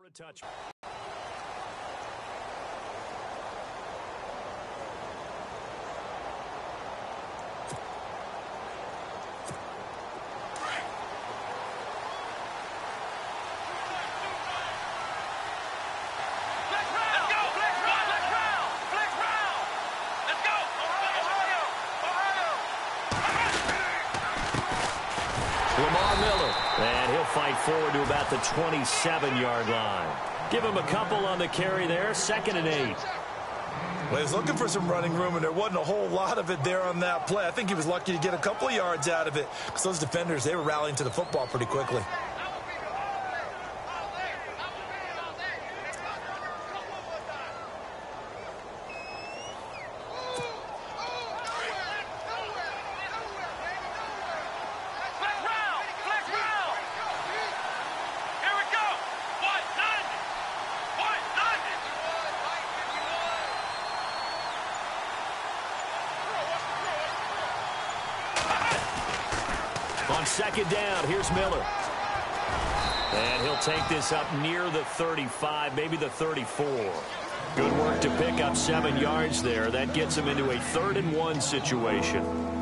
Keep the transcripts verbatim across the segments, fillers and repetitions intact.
a touch. Lamar Miller, and he'll fight forward to about the twenty-seven yard line. Give him a couple on the carry there, second and eight. Well, he was looking for some running room, and there wasn't a whole lot of it there on that play. I think he was lucky to get a couple of yards out of it because those defenders, they were rallying to the football pretty quickly. On second down, here's Miller. And he'll take this up near the thirty-five, maybe the thirty-four. Good work to pick up seven yards there. That gets him into a third and one situation.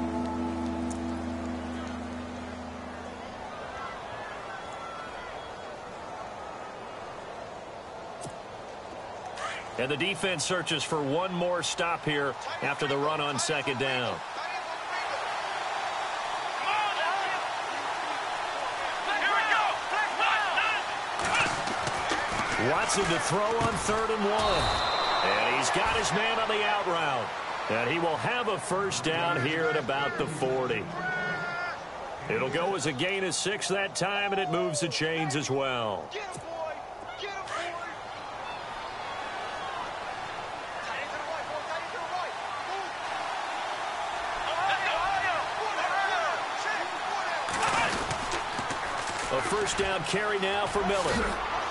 And the defense searches for one more stop here after the run on second down. Watson to throw on third and one. And he's got his man on the out route. And he will have a first down here at about the forty. It'll go as a gain of six that time, and it moves the chains as well. A first down carry now for Miller.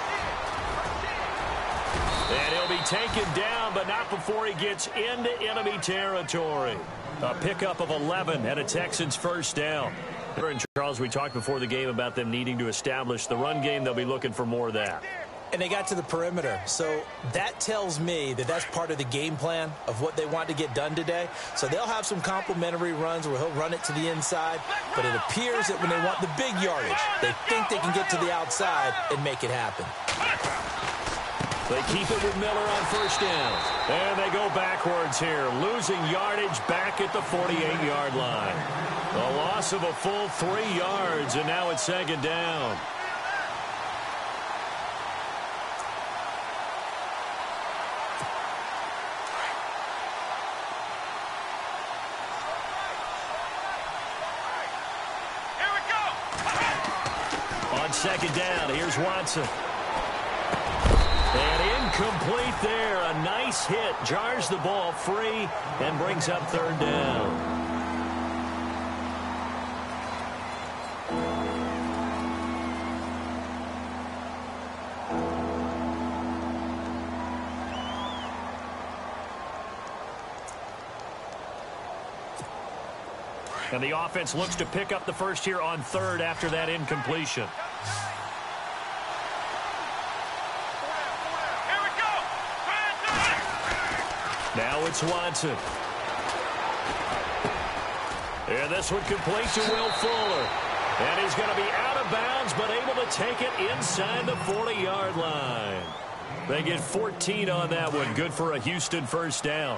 And he'll be taken down, but not before he gets into enemy territory. A pickup of eleven and a Texans first down. And Charles, we talked before the game about them needing to establish the run game. They'll be looking for more of that. And they got to the perimeter. So that tells me that that's part of the game plan of what they want to get done today. So they'll have some complimentary runs where he'll run it to the inside. But it appears that when they want the big yardage, they think they can get to the outside and make it happen. They keep it with Miller on first down. And they go backwards here, losing yardage back at the forty-eight yard line. A loss of a full three yards, and now it's second down. On second down, here's Watson. And incomplete there. A nice hit. Jars the ball free and brings up third down. And the offense looks to pick up the first here on third after that incompletion. Now it's Watson. And this one complete to Will Fuller. And he's going to be out of bounds, but able to take it inside the forty yard line. They get fourteen on that one. Good for a Houston first down.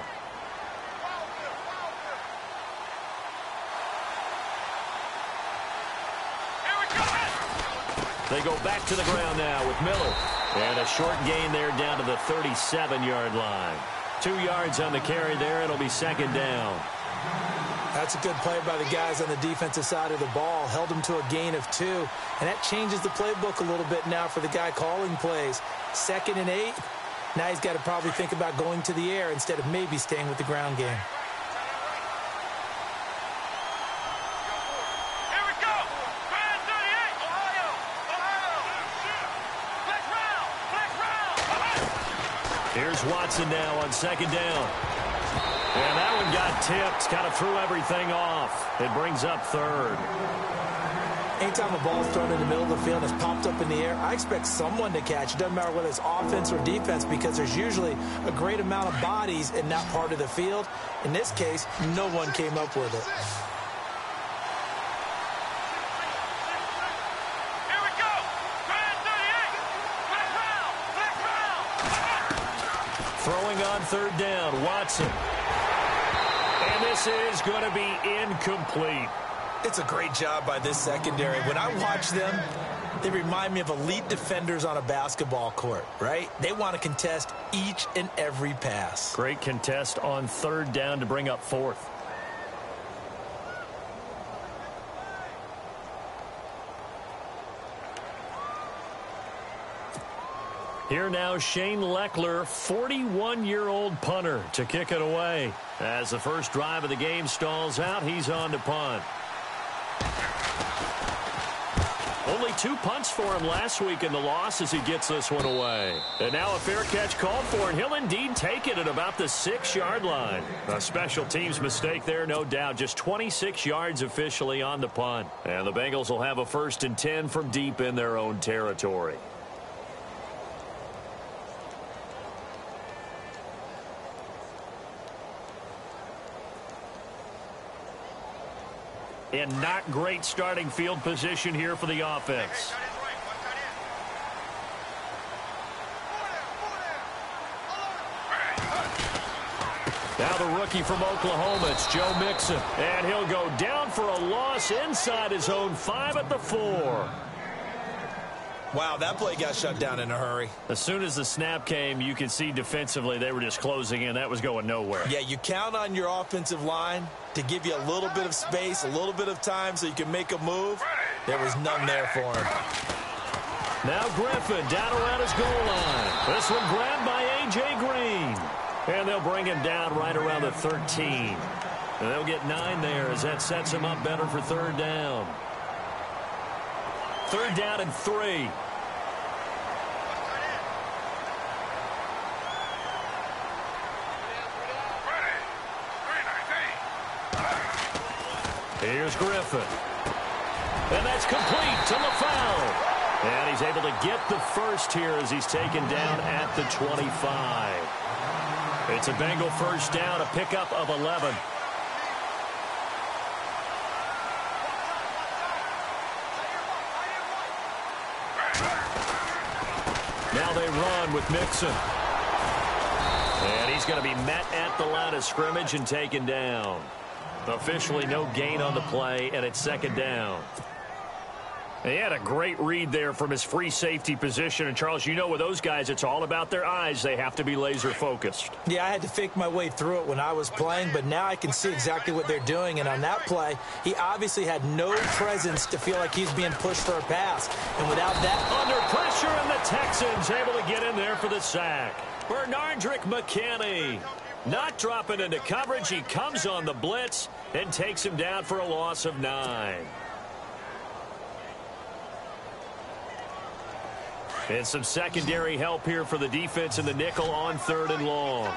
They go back to the ground now with Miller. And a short gain there down to the thirty-seven yard line. Two yards on the carry there. It'll be second down. That's a good play by the guys on the defensive side of the ball. Held them to a gain of two. And that changes the playbook a little bit now for the guy calling plays. Second and eight. Now he's got to probably think about going to the air instead of maybe staying with the ground game. Here's Watson now on second down. And that one got tipped, kind of threw everything off. It brings up third. Anytime a ball is thrown in the middle of the field and it's popped up in the air, I expect someone to catch. It doesn't matter whether it's offense or defense because there's usually a great amount of bodies in that part of the field. In this case, no one came up with it. Here we go. Grand thirty-eight. Black round. Black round. Throwing on third down, Watson. And this is going to be incomplete. It's a great job by this secondary. When I watch them, they remind me of elite defenders on a basketball court, right? They want to contest each and every pass. Great contest on third down to bring up fourth. Here now, Shane Lechler, forty-one-year-old punter, to kick it away. As the first drive of the game stalls out, he's on to punt. Only two punts for him last week in the loss as he gets this one away. And now a fair catch called for, and he'll indeed take it at about the six-yard line. A special teams mistake there, no doubt. Just twenty-six yards officially on the punt. And the Bengals will have a first and ten from deep in their own territory. And not great starting field position here for the offense. Now the rookie from Oklahoma, it's Joe Mixon. And he'll go down for a loss inside his own five at the four. Wow, that play got shut down in a hurry. As soon as the snap came, you could see defensively they were just closing in. That was going nowhere. Yeah, you count on your offensive line to give you a little bit of space, a little bit of time so you can make a move. There was none there for him. Now Griffin down around his goal line. This one grabbed by A J Green. And they'll bring him down right around the thirteen. And they'll get nine there as that sets him up better for third down. Third down and three. Here's Griffin. And that's complete to LaFell. And he's able to get the first here as he's taken down at the twenty-five. It's a Bengal first down, a pickup of eleven. Now they run with Mixon. And he's going to be met at the line of scrimmage and taken down. Officially no gain on the play, and it's second down. He had a great read there from his free safety position. And, Charles, you know with those guys, it's all about their eyes. They have to be laser-focused. Yeah, I had to fake my way through it when I was playing, but now I can see exactly what they're doing. And on that play, he obviously had no presence to feel like he's being pushed for a pass. And without that... Under pressure, and the Texans able to get in there for the sack. Bernardrick McKinney not dropping into coverage. He comes on the blitz and takes him down for a loss of nine. And some secondary help here for the defense in the nickel on third and long.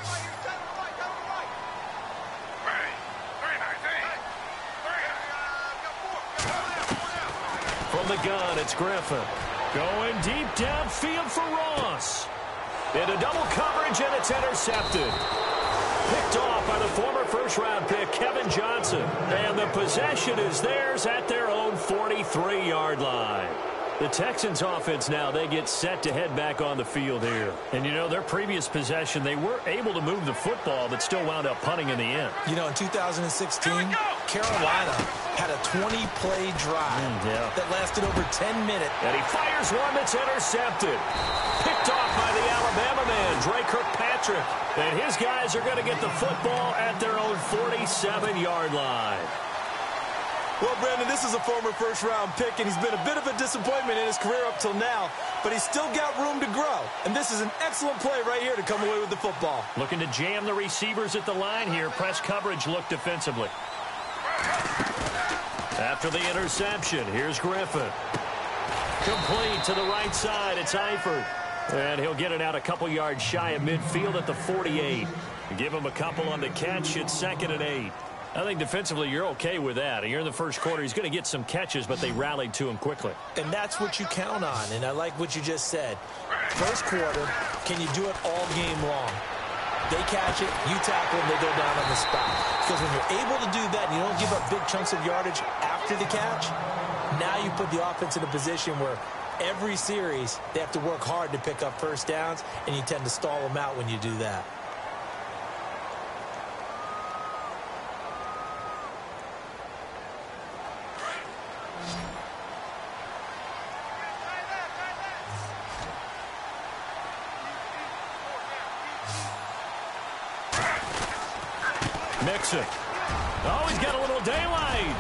From the gun, it's Griffin. Going deep downfield for Ross. Into double coverage, and it's intercepted. Picked off by the former first-round pick, Kevin Johnson. And the possession is theirs at their own forty-three-yard line. The Texans offense now, they get set to head back on the field here. And, you know, their previous possession, they were able to move the football, but still wound up punting in the end. You know, in two thousand sixteen, Carolina had a twenty-play drive mm, yeah. that lasted over ten minutes. And he fires one that's intercepted. Picked off by the Alabama man, Dre Kirkpatrick. And his guys are going to get the football at their own forty-seven-yard line. Well, Brandon, this is a former first-round pick, and he's been a bit of a disappointment in his career up till now, but he's still got room to grow. And this is an excellent play right here to come away with the football. Looking to jam the receivers at the line here. Press coverage look defensively. After the interception, here's Griffin. Complete to the right side. It's Eifert. And he'll get it out a couple yards shy of midfield at the forty-eight. Give him a couple on the catch. It's second and eight. I think defensively you're okay with that. You're in the first quarter. He's going to get some catches, but they rallied to him quickly. And that's what you count on, and I like what you just said. First quarter, can you do it all game long? They catch it, you tackle them, they go down on the spot. Because when you're able to do that and you don't give up big chunks of yardage after the catch, now you put the offense in a position where every series they have to work hard to pick up first downs, and you tend to stall them out when you do that. Mixon. Oh, he's got a little daylight.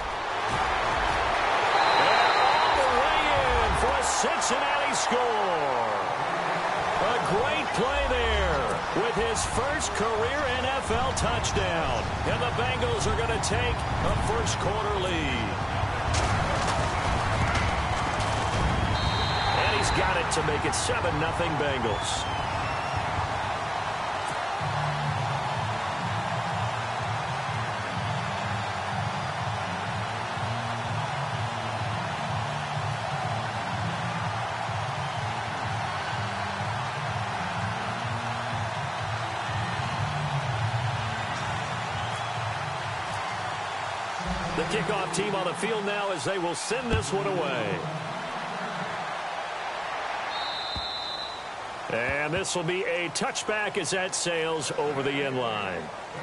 And all the way in for a Cincinnati score. A great play there with his first career N F L touchdown. And the Bengals are going to take a first quarter lead. And he's got it to make it seven nothing Bengals. The kickoff team on the field now as they will send this one away. And this will be a touchback as that sails over the end line.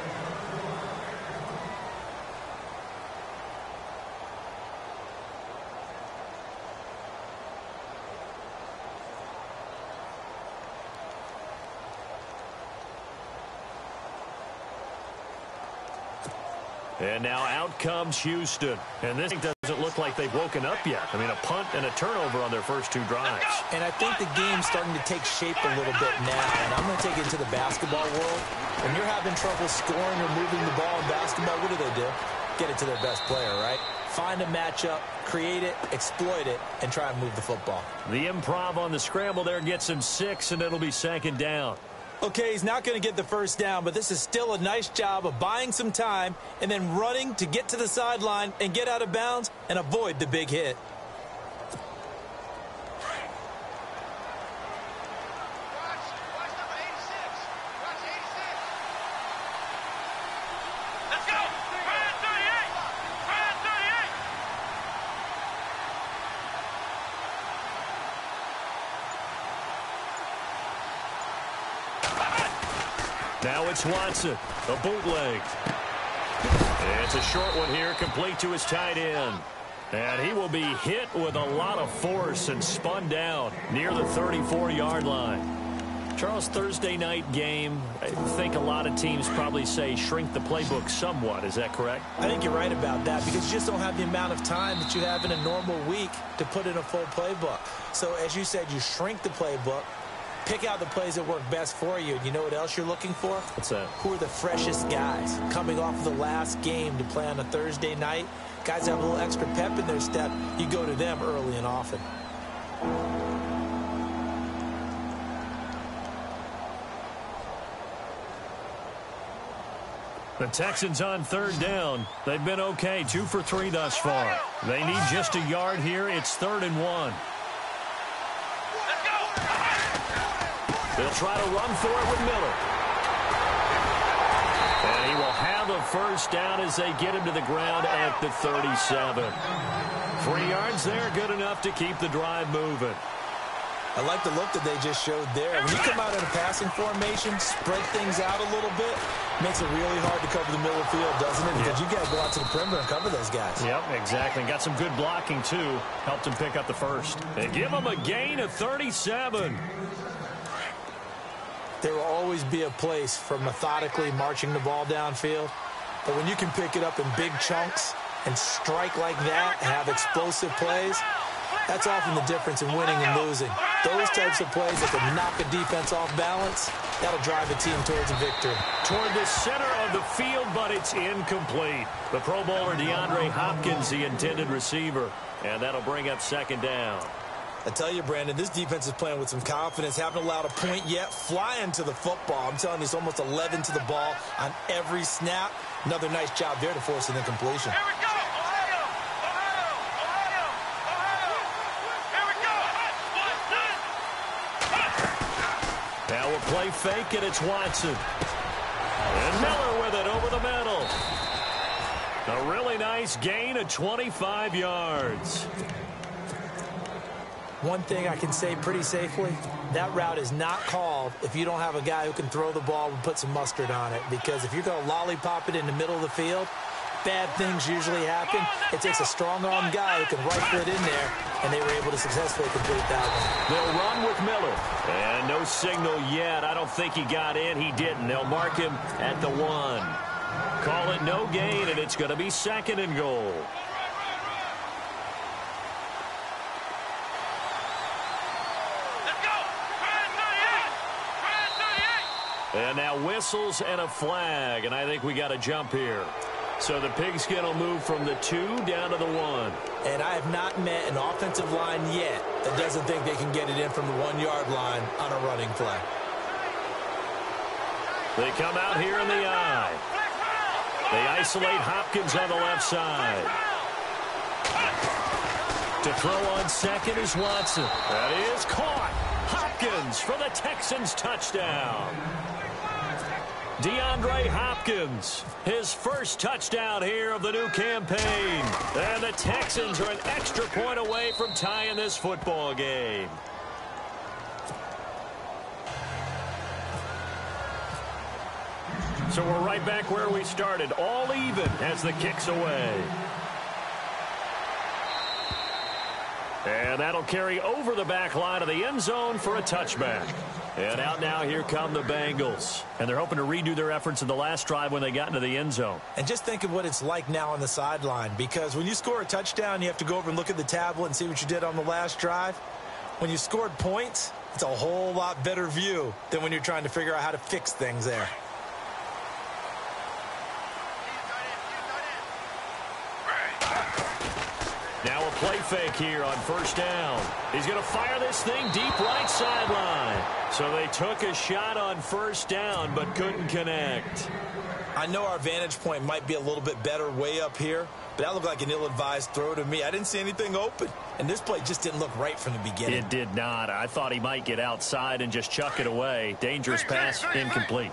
And now out comes Houston. And this doesn't look like they've woken up yet. I mean, a punt and a turnover on their first two drives. And I think the game's starting to take shape a little bit now. And I'm going to take it into the basketball world. When you're having trouble scoring or moving the ball in basketball, what do they do? Get it to their best player, right? Find a matchup, create it, exploit it, and try and move the football. The improv on the scramble there gets him six, and it'll be second down. Okay, he's not going to get the first down, but this is still a nice job of buying some time and then running to get to the sideline and get out of bounds and avoid the big hit. Let's go! Brand thirty-eight! Brand thirty-eight! Now it's Watson, a bootleg. And it's a short one here, complete to his tight end. And he will be hit with a lot of force and spun down near the thirty-four yard line. Charles, Thursday night game, I think a lot of teams probably say shrink the playbook somewhat. Is that correct? I think you're right about that because you just don't have the amount of time that you have in a normal week to put in a full playbook. So as you said, you shrink the playbook. Pick out the plays that work best for you. You know what else you're looking for? What's that? Who are the freshest guys coming off of the last game to play on a Thursday night? Guys have a little extra pep in their step. You go to them early and often. The Texans on third down. They've been okay, two for three thus far. They need just a yard here. It's third and one. They'll try to run for it with Miller. And he will have a first down as they get him to the ground at the thirty-seven. Three yards there, good enough to keep the drive moving. I like the look that they just showed there. When you come out in a passing formation, spread things out a little bit, makes it really hard to cover the middle of the field, doesn't it? Because yep. you got to go out to the perimeter and cover those guys. Yep, exactly. Got some good blocking, too. Helped him pick up the first. They give him a gain of thirty-seven. There will always be a place for methodically marching the ball downfield. But when you can pick it up in big chunks and strike like that and have explosive plays, that's often the difference in winning and losing. Those types of plays that can knock a defense off balance, that'll drive a team towards a victory. Toward the center of the field, but it's incomplete. The Pro Bowler DeAndre Hopkins, the intended receiver. And that'll bring up second down. I tell you, Brandon, this defense is playing with some confidence. Haven't allowed a point yet. Flying to the football. I'm telling you, it's almost eleven to the ball on every snap. Another nice job there to force an incompletion. Here we go! Ohio! Ohio! Ohio! Ohio! Here we go! One, two. Now we'll play fake, and it's Watson. And Miller with it over the middle. A really nice gain of twenty-five yards. One thing I can say pretty safely, that route is not called if you don't have a guy who can throw the ball and put some mustard on it. Because if you're going to lollipop it in the middle of the field, bad things usually happen. It takes a strong-arm guy who can rifle it in there, and they were able to successfully complete that one. They'll run with Miller. And no signal yet. I don't think he got in. He didn't. They'll mark him at the one. Call it no gain, and it's going to be second and goal. And now whistles and a flag, and I think we got a jump here. So the pigskin will move from the two down to the one. And I have not met an offensive line yet that doesn't think they can get it in from the one-yard line on a running play. They come out here in the eye. They isolate Hopkins on the left side. To throw on second is Watson. That is caught. Hopkins for the Texans touchdown. DeAndre Hopkins, his first touchdown here of the new campaign. And the Texans are an extra point away from tying this football game. So we're right back where we started, all even as the kick's away. And that'll carry over the back line of the end zone for a touchback. And out now, here come the Bengals. And they're hoping to redo their efforts in the last drive when they got into the end zone. And just think of what it's like now on the sideline, because when you score a touchdown, you have to go over and look at the tablet and see what you did on the last drive. When you scored points, it's a whole lot better view than when you're trying to figure out how to fix things there. Now a play fake here on first down. He's going to fire this thing deep right sideline. So they took a shot on first down but couldn't connect. I know our vantage point might be a little bit better way up here, but that looked like an ill-advised throw to me. I didn't see anything open, and this play just didn't look right from the beginning. It did not. I thought he might get outside and just chuck it away. Dangerous pass, incomplete.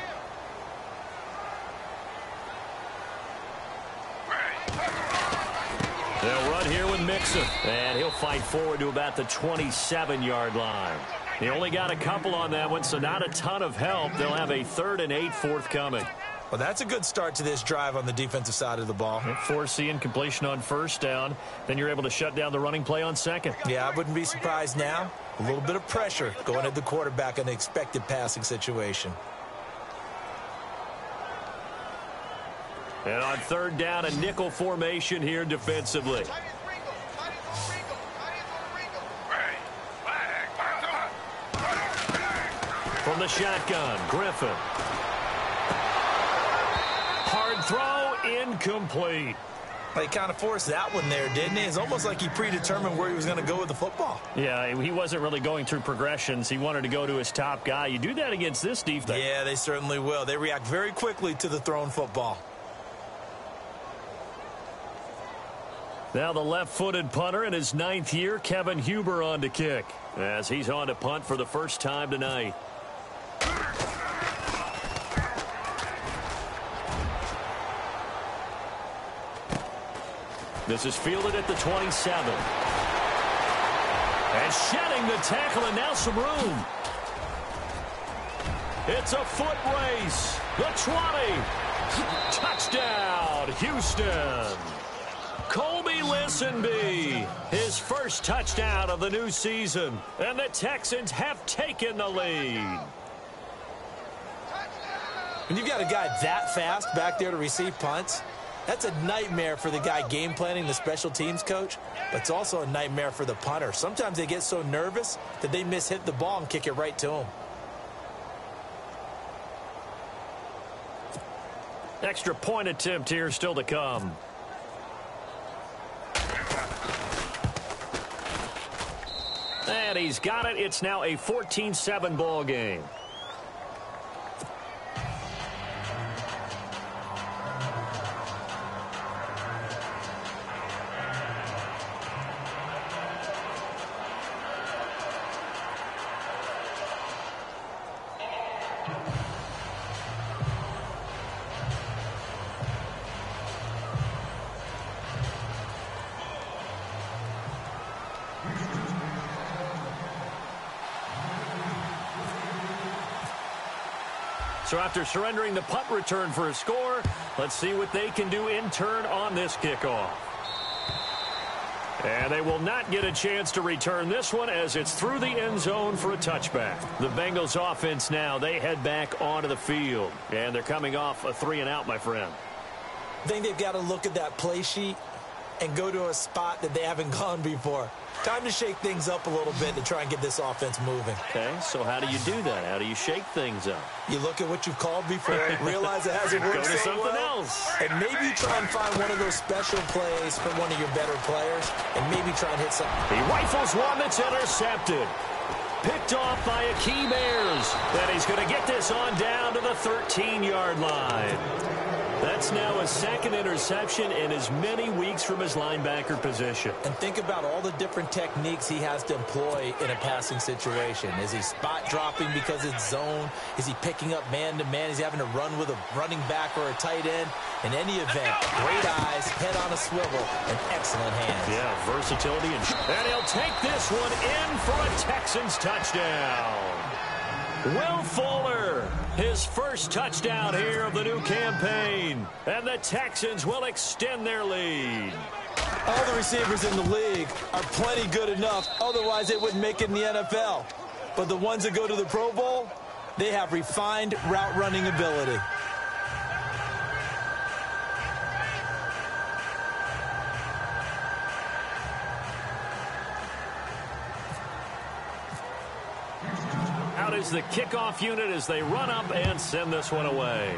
They'll run here with Mixon, and he'll fight forward to about the twenty-seven-yard line. He only got a couple on that one, so not a ton of help. They'll have a third and eight forthcoming. Well, that's a good start to this drive on the defensive side of the ball. Force the incompletion on first down. Then you're able to shut down the running play on second. Yeah, I wouldn't be surprised now. A little bit of pressure going at the quarterback in the expected passing situation. And on third down, a nickel formation here defensively. From the shotgun, Griffin. Hard throw, incomplete. He kind of forced that one there, didn't he? It's almost like he predetermined where he was going to go with the football. Yeah, he wasn't really going through progressions. He wanted to go to his top guy. You do that against this defense. Yeah, they certainly will. They react very quickly to the thrown football. Now the left-footed punter in his ninth year, Kevin Huber, on to kick, as he's on to punt for the first time tonight. This is fielded at the twenty-seven. And shedding the tackle, and now some room. It's a foot race. The twenty. Touchdown, Houston. Colby Listenbee, his first touchdown of the new season, and the Texans have taken the lead. When you've got a guy that fast back there to receive punts, that's a nightmare for the guy game planning, the special teams coach, but it's also a nightmare for the punter. Sometimes they get so nervous that they miss-hit the ball and kick it right to him. Extra point attempt here still to come. And he's got it. It's now a fourteen seven ball game. So after surrendering the punt return for a score, let's see what they can do in turn on this kickoff. And they will not get a chance to return this one as it's through the end zone for a touchback. The Bengals offense now, they head back onto the field. And they're coming off a three and out, my friend. I think they've got to look at that play sheet and go to a spot that they haven't gone before. Time to shake things up a little bit to try and get this offense moving. Okay, so how do you do that? How do you shake things up? You look at what you've called before, realize it hasn't worked Go to so something well, else. and maybe try and find one of those special plays for one of your better players, and maybe try and hit something. He rifles one that's intercepted. Picked off by Akeem Ayers. And he's going to get this on down to the thirteen yard line. That's now a second interception in as many weeks from his linebacker position. And think about all the different techniques he has to employ in a passing situation. Is he spot dropping because it's zone? Is he picking up man-to-man? Is he having to run with a running back or a tight end? In any event, great eyes, head on a swivel, and excellent hands. Yeah, versatility. And, and he'll take this one in for a Texans touchdown. Will Fuller, his first touchdown here of the new campaign. And the Texans will extend their lead. All the receivers in the league are plenty good enough. Otherwise, they wouldn't make it in the N F L. But the ones that go to the Pro Bowl, they have refined route running ability. Out is the kickoff unit as they run up and send this one away.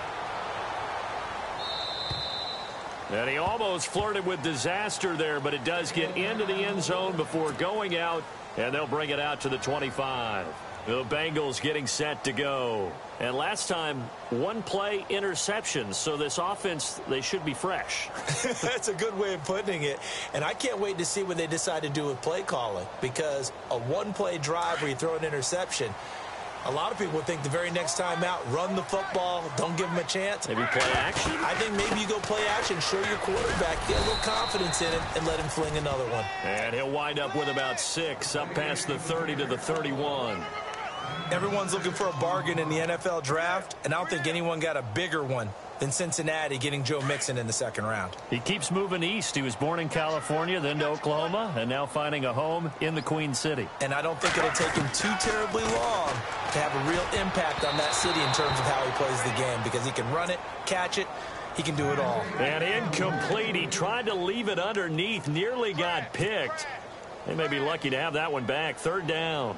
And he almost flirted with disaster there, but it does get into the end zone before going out, and they'll bring it out to the twenty-five. The Bengals getting set to go. And last time, one play interception, so this offense, they should be fresh. That's a good way of putting it. And I can't wait to see what they decide to do with play calling, because a one-play drive where you throw an interception, a lot of people think the very next time out, run the football, don't give them a chance. Maybe play action? I think maybe you go play action, show your quarterback, get a little confidence in it, and let him fling another one. And he'll wind up with about six, up past the thirty to the thirty-one. Everyone's looking for a bargain in the N F L draft, and I don't think anyone got a bigger one than Cincinnati getting Joe Mixon in the second round. He keeps moving east. He was born in California, then to Oklahoma, and now finding a home in the Queen City. And I don't think it'll take him too terribly long to have a real impact on that city in terms of how he plays the game, because he can run it, catch it, he can do it all. And incomplete. He tried to leave it underneath, nearly got picked. They may be lucky to have that one back. Third down.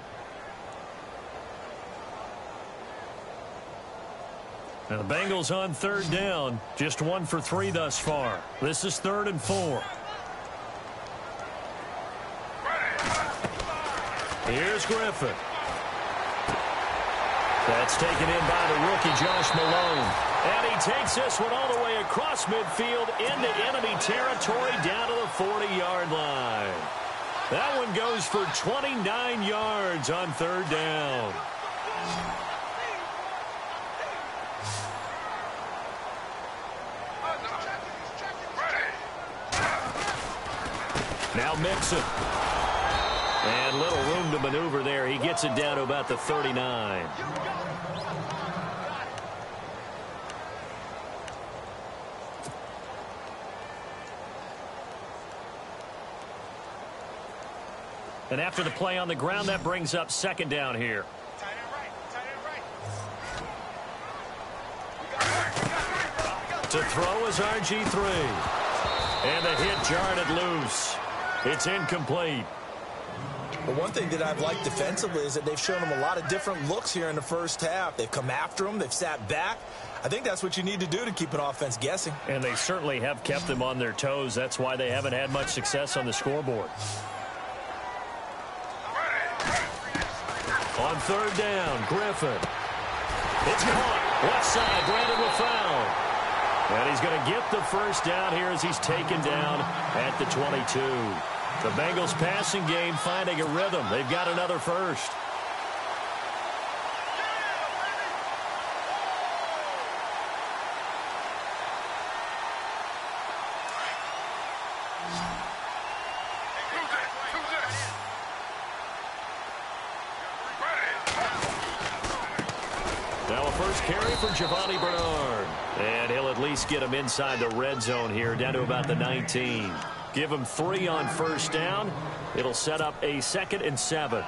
Now the Bengals on third down, just one for three thus far. This is third and four. Here's Griffin. That's taken in by the rookie Josh Malone. And he takes this one all the way across midfield into enemy territory down to the forty yard line. That one goes for twenty-nine yards on third down. Now Mixon. And little room to maneuver there. He gets it down to about the thirty-nine. And after the play on the ground, that brings up second down here. To throw is R G three. And the hit jarred it loose. It's incomplete. But one thing that I've liked defensively is that they've shown them a lot of different looks here in the first half. They've come after them. They've sat back. I think that's what you need to do to keep an offense guessing. And they certainly have kept them on their toes. That's why they haven't had much success on the scoreboard. On third down, Griffin. It's caught. Left side, Brandon LaFell. And he's going to get the first down here as he's taken down at the twenty-two. The Bengals passing game finding a rhythm. They've got another first. Now a first carry for Giovanni Bernard. And he'll at least get him inside the red zone here, down to about the nineteen. Give him three on first down. It'll set up a second and seven.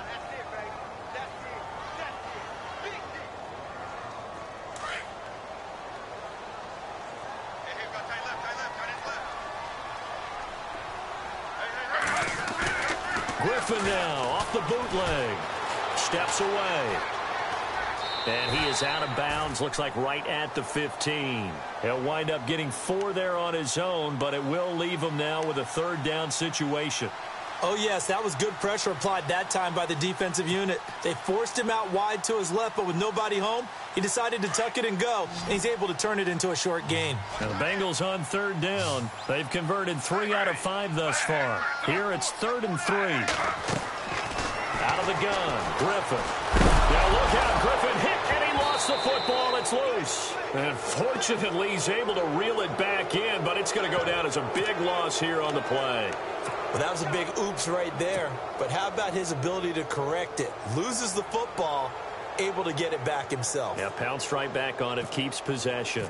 Griffin now off the bootleg. Steps away. And he is out of bounds, looks like right at the fifteen. He'll wind up getting four there on his own, but it will leave him now with a third down situation. Oh, yes, that was good pressure applied that time by the defensive unit. They forced him out wide to his left, but with nobody home, he decided to tuck it and go, and he's able to turn it into a short gain. Now the Bengals on third down. They've converted three out of five thus far. Here it's third and three. Out of the gun, Griffin. Now look out, Griffin hit, and he lost the football. It's loose. And fortunately, he's able to reel it back in, but it's going to go down as a big loss here on the play. Well, that was a big oops right there. But how about his ability to correct it? Loses the football, able to get it back himself. Yeah, pounced right back on it, keeps possession.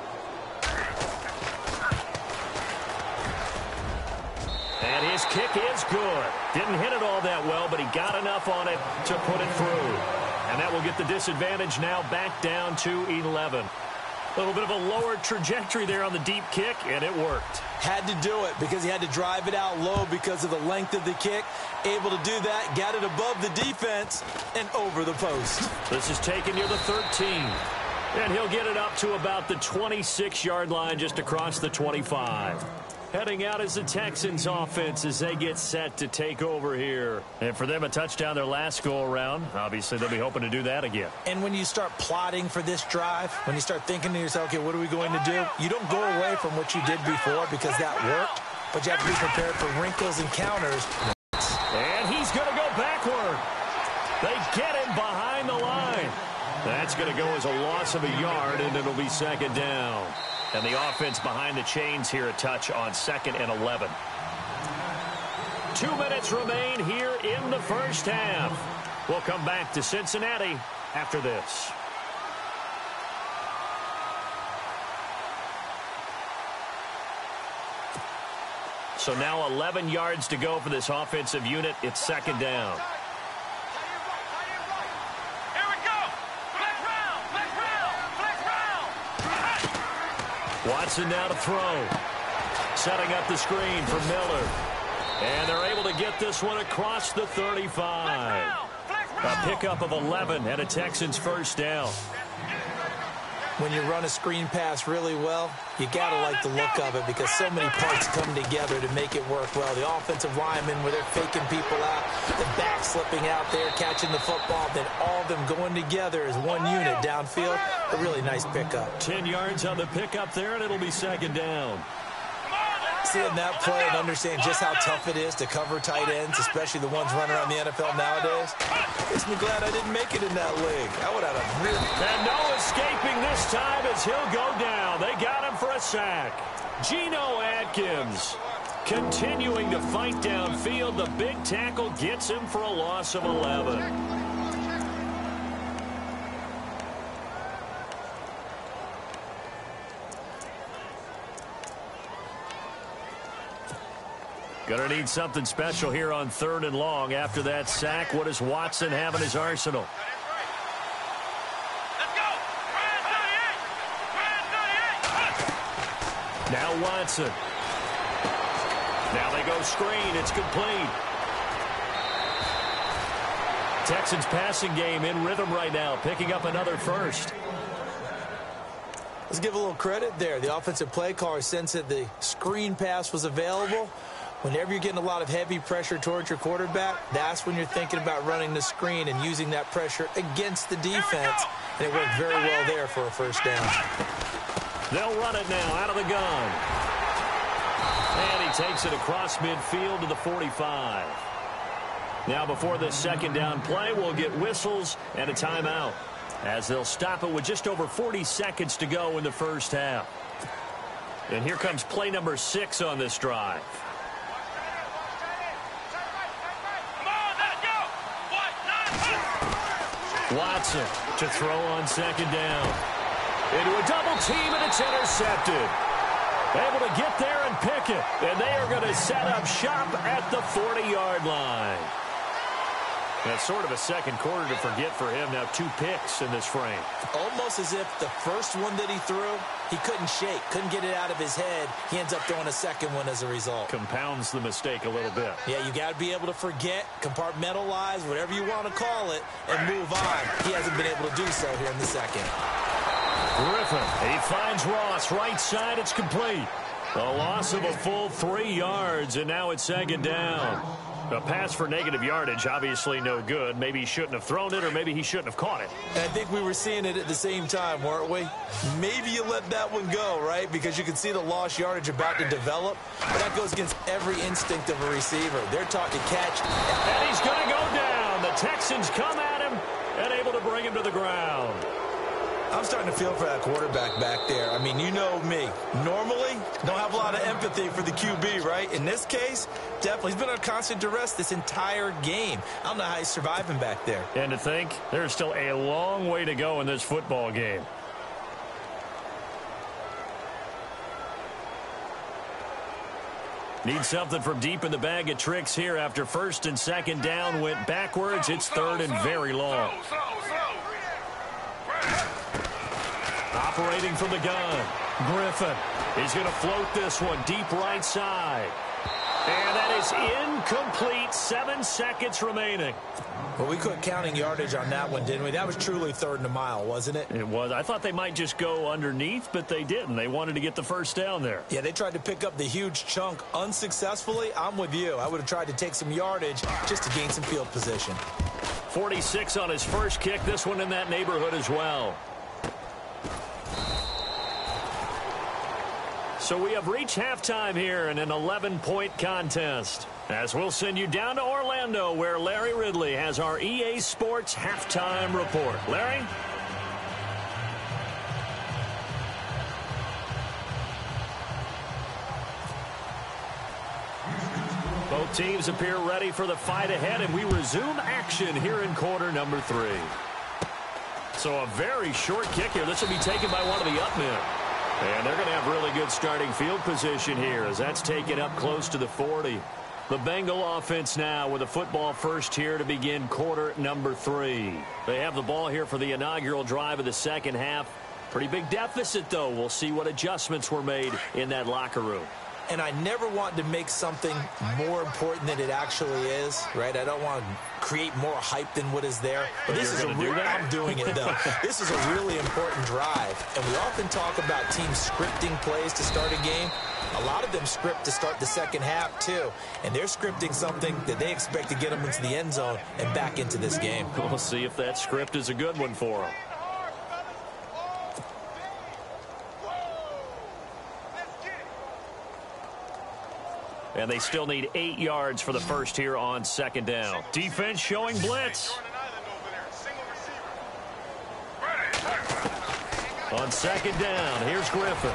And his kick is good. Didn't hit it all that well, but he got enough on it to put it through. And that will get the disadvantage now back down to eleven. A little bit of a lower trajectory there on the deep kick, and it worked. Had to do it because he had to drive it out low because of the length of the kick. Able to do that, got it above the defense, and over the post. This is taken near the thirteen. And he'll get it up to about the twenty-six yard line, just across the twenty-five. Heading out is the Texans offense as they get set to take over here. And for them, a touchdown their last go-around. Obviously, they'll be hoping to do that again. And when you start plotting for this drive, when you start thinking to yourself, okay, what are we going to do? You don't go away from what you did before because that worked, but you have to be prepared for wrinkles and counters. And he's going to go backward. They get him behind the line. That's going to go as a loss of a yard, and it'll be second down. And the offense behind the chains here, a touch on second and eleven. Two minutes remain here in the first half. We'll come back to Cincinnati after this. So now eleven yards to go for this offensive unit. It's second down. Watson now to throw. Setting up the screen for Miller. And they're able to get this one across the thirty-five. A pickup of eleven and a Texans first down. When you run a screen pass really well, you got to like the look of it because so many parts come together to make it work well. The offensive linemen, where they're faking people out, the back slipping out there, catching the football, then all of them going together as one unit downfield. A really nice pickup. Ten yards on the pickup there, and it'll be second down. Seeing that play and understanding just how tough it is to cover tight ends, especially the ones running around the N F L nowadays, makes me glad I didn't make it in that league. I would have a really... And no escaping this time as he'll go down. They got him for a sack. Geno Atkins continuing to fight downfield. The big tackle gets him for a loss of eleven. Gonna need something special here on third and long. After that sack, what does Watson have in his arsenal? Let's go! Now Watson. Now they go screen. It's complete. Texans passing game in rhythm right now, picking up another first. Let's give a little credit there. The offensive play caller sensed that the screen pass was available. Whenever you're getting a lot of heavy pressure towards your quarterback, that's when you're thinking about running the screen and using that pressure against the defense. And it worked very well there for a first down. They'll run it now out of the gun. And he takes it across midfield to the forty-five. Now before this second down play, we'll get whistles and a timeout, as they'll stop it with just over forty seconds to go in the first half. And here comes play number six on this drive. Watson to throw on second down. Into a double team, and it's intercepted. Able to get there and pick it. And they are going to set up shop at the forty-yard line. That's sort of a second quarter to forget for him. Now two picks in this frame. Almost as if the first one that he threw, he couldn't shake, couldn't get it out of his head. He ends up throwing a second one as a result. Compounds the mistake a little bit. Yeah, you got to be able to forget, compartmentalize, whatever you want to call it, and move on. He hasn't been able to do so here in the second. Griffin, he finds Ross, right side, it's complete. A loss of a full three yards, and now it's second down. A pass for negative yardage, obviously no good. Maybe he shouldn't have thrown it, or maybe he shouldn't have caught it. And I think we were seeing it at the same time, weren't we? Maybe you let that one go, right? Because you can see the lost yardage about to develop. But that goes against every instinct of a receiver. They're taught to catch. And he's going to go down. The Texans come at him and able to bring him to the ground. I'm starting to feel for that quarterback back there. I mean, you know me. Normally, don't have a lot of empathy for the Q B, right? In this case, definitely. He's been on constant duress this entire game. I don't know how he's surviving back there. And to think, there's still a long way to go in this football game. Need something from deep in the bag of tricks here after first and second down went backwards. It's third and very long. Operating from the gun, Griffin. He's going to float this one deep right side. And that is incomplete. Seven seconds remaining. Well, we quit counting yardage on that one, didn't we? That was truly third and a mile, wasn't it? It was. I thought they might just go underneath, but they didn't. They wanted to get the first down there. Yeah, they tried to pick up the huge chunk unsuccessfully. I'm with you. I would have tried to take some yardage just to gain some field position. forty-six on his first kick. This one in that neighborhood as well. So we have reached halftime here in an eleven-point contest, as we'll send you down to Orlando, where Larry Ridley has our E A Sports halftime report. Larry? Both teams appear ready for the fight ahead, and we resume action here in quarter number three. So a very short kick here. This will be taken by one of the up men. And they're going to have really good starting field position here, as that's taken up close to the forty. The Bengal offense now with a football first here to begin quarter number three. They have the ball here for the inaugural drive of the second half. Pretty big deficit, though. We'll see what adjustments were made in that locker room. And I never want to make something more important than it actually is, right? I don't want to create more hype than what is there. But this is a real, I'm doing it, though. This is a really important drive. And we often talk about teams scripting plays to start a game. A lot of them script to start the second half, too. And they're scripting something that they expect to get them into the end zone and back into this game. We'll see if that script is a good one for them. And they still need eight yards for the first here on second down. Defense showing blitz. On second down, here's Griffin.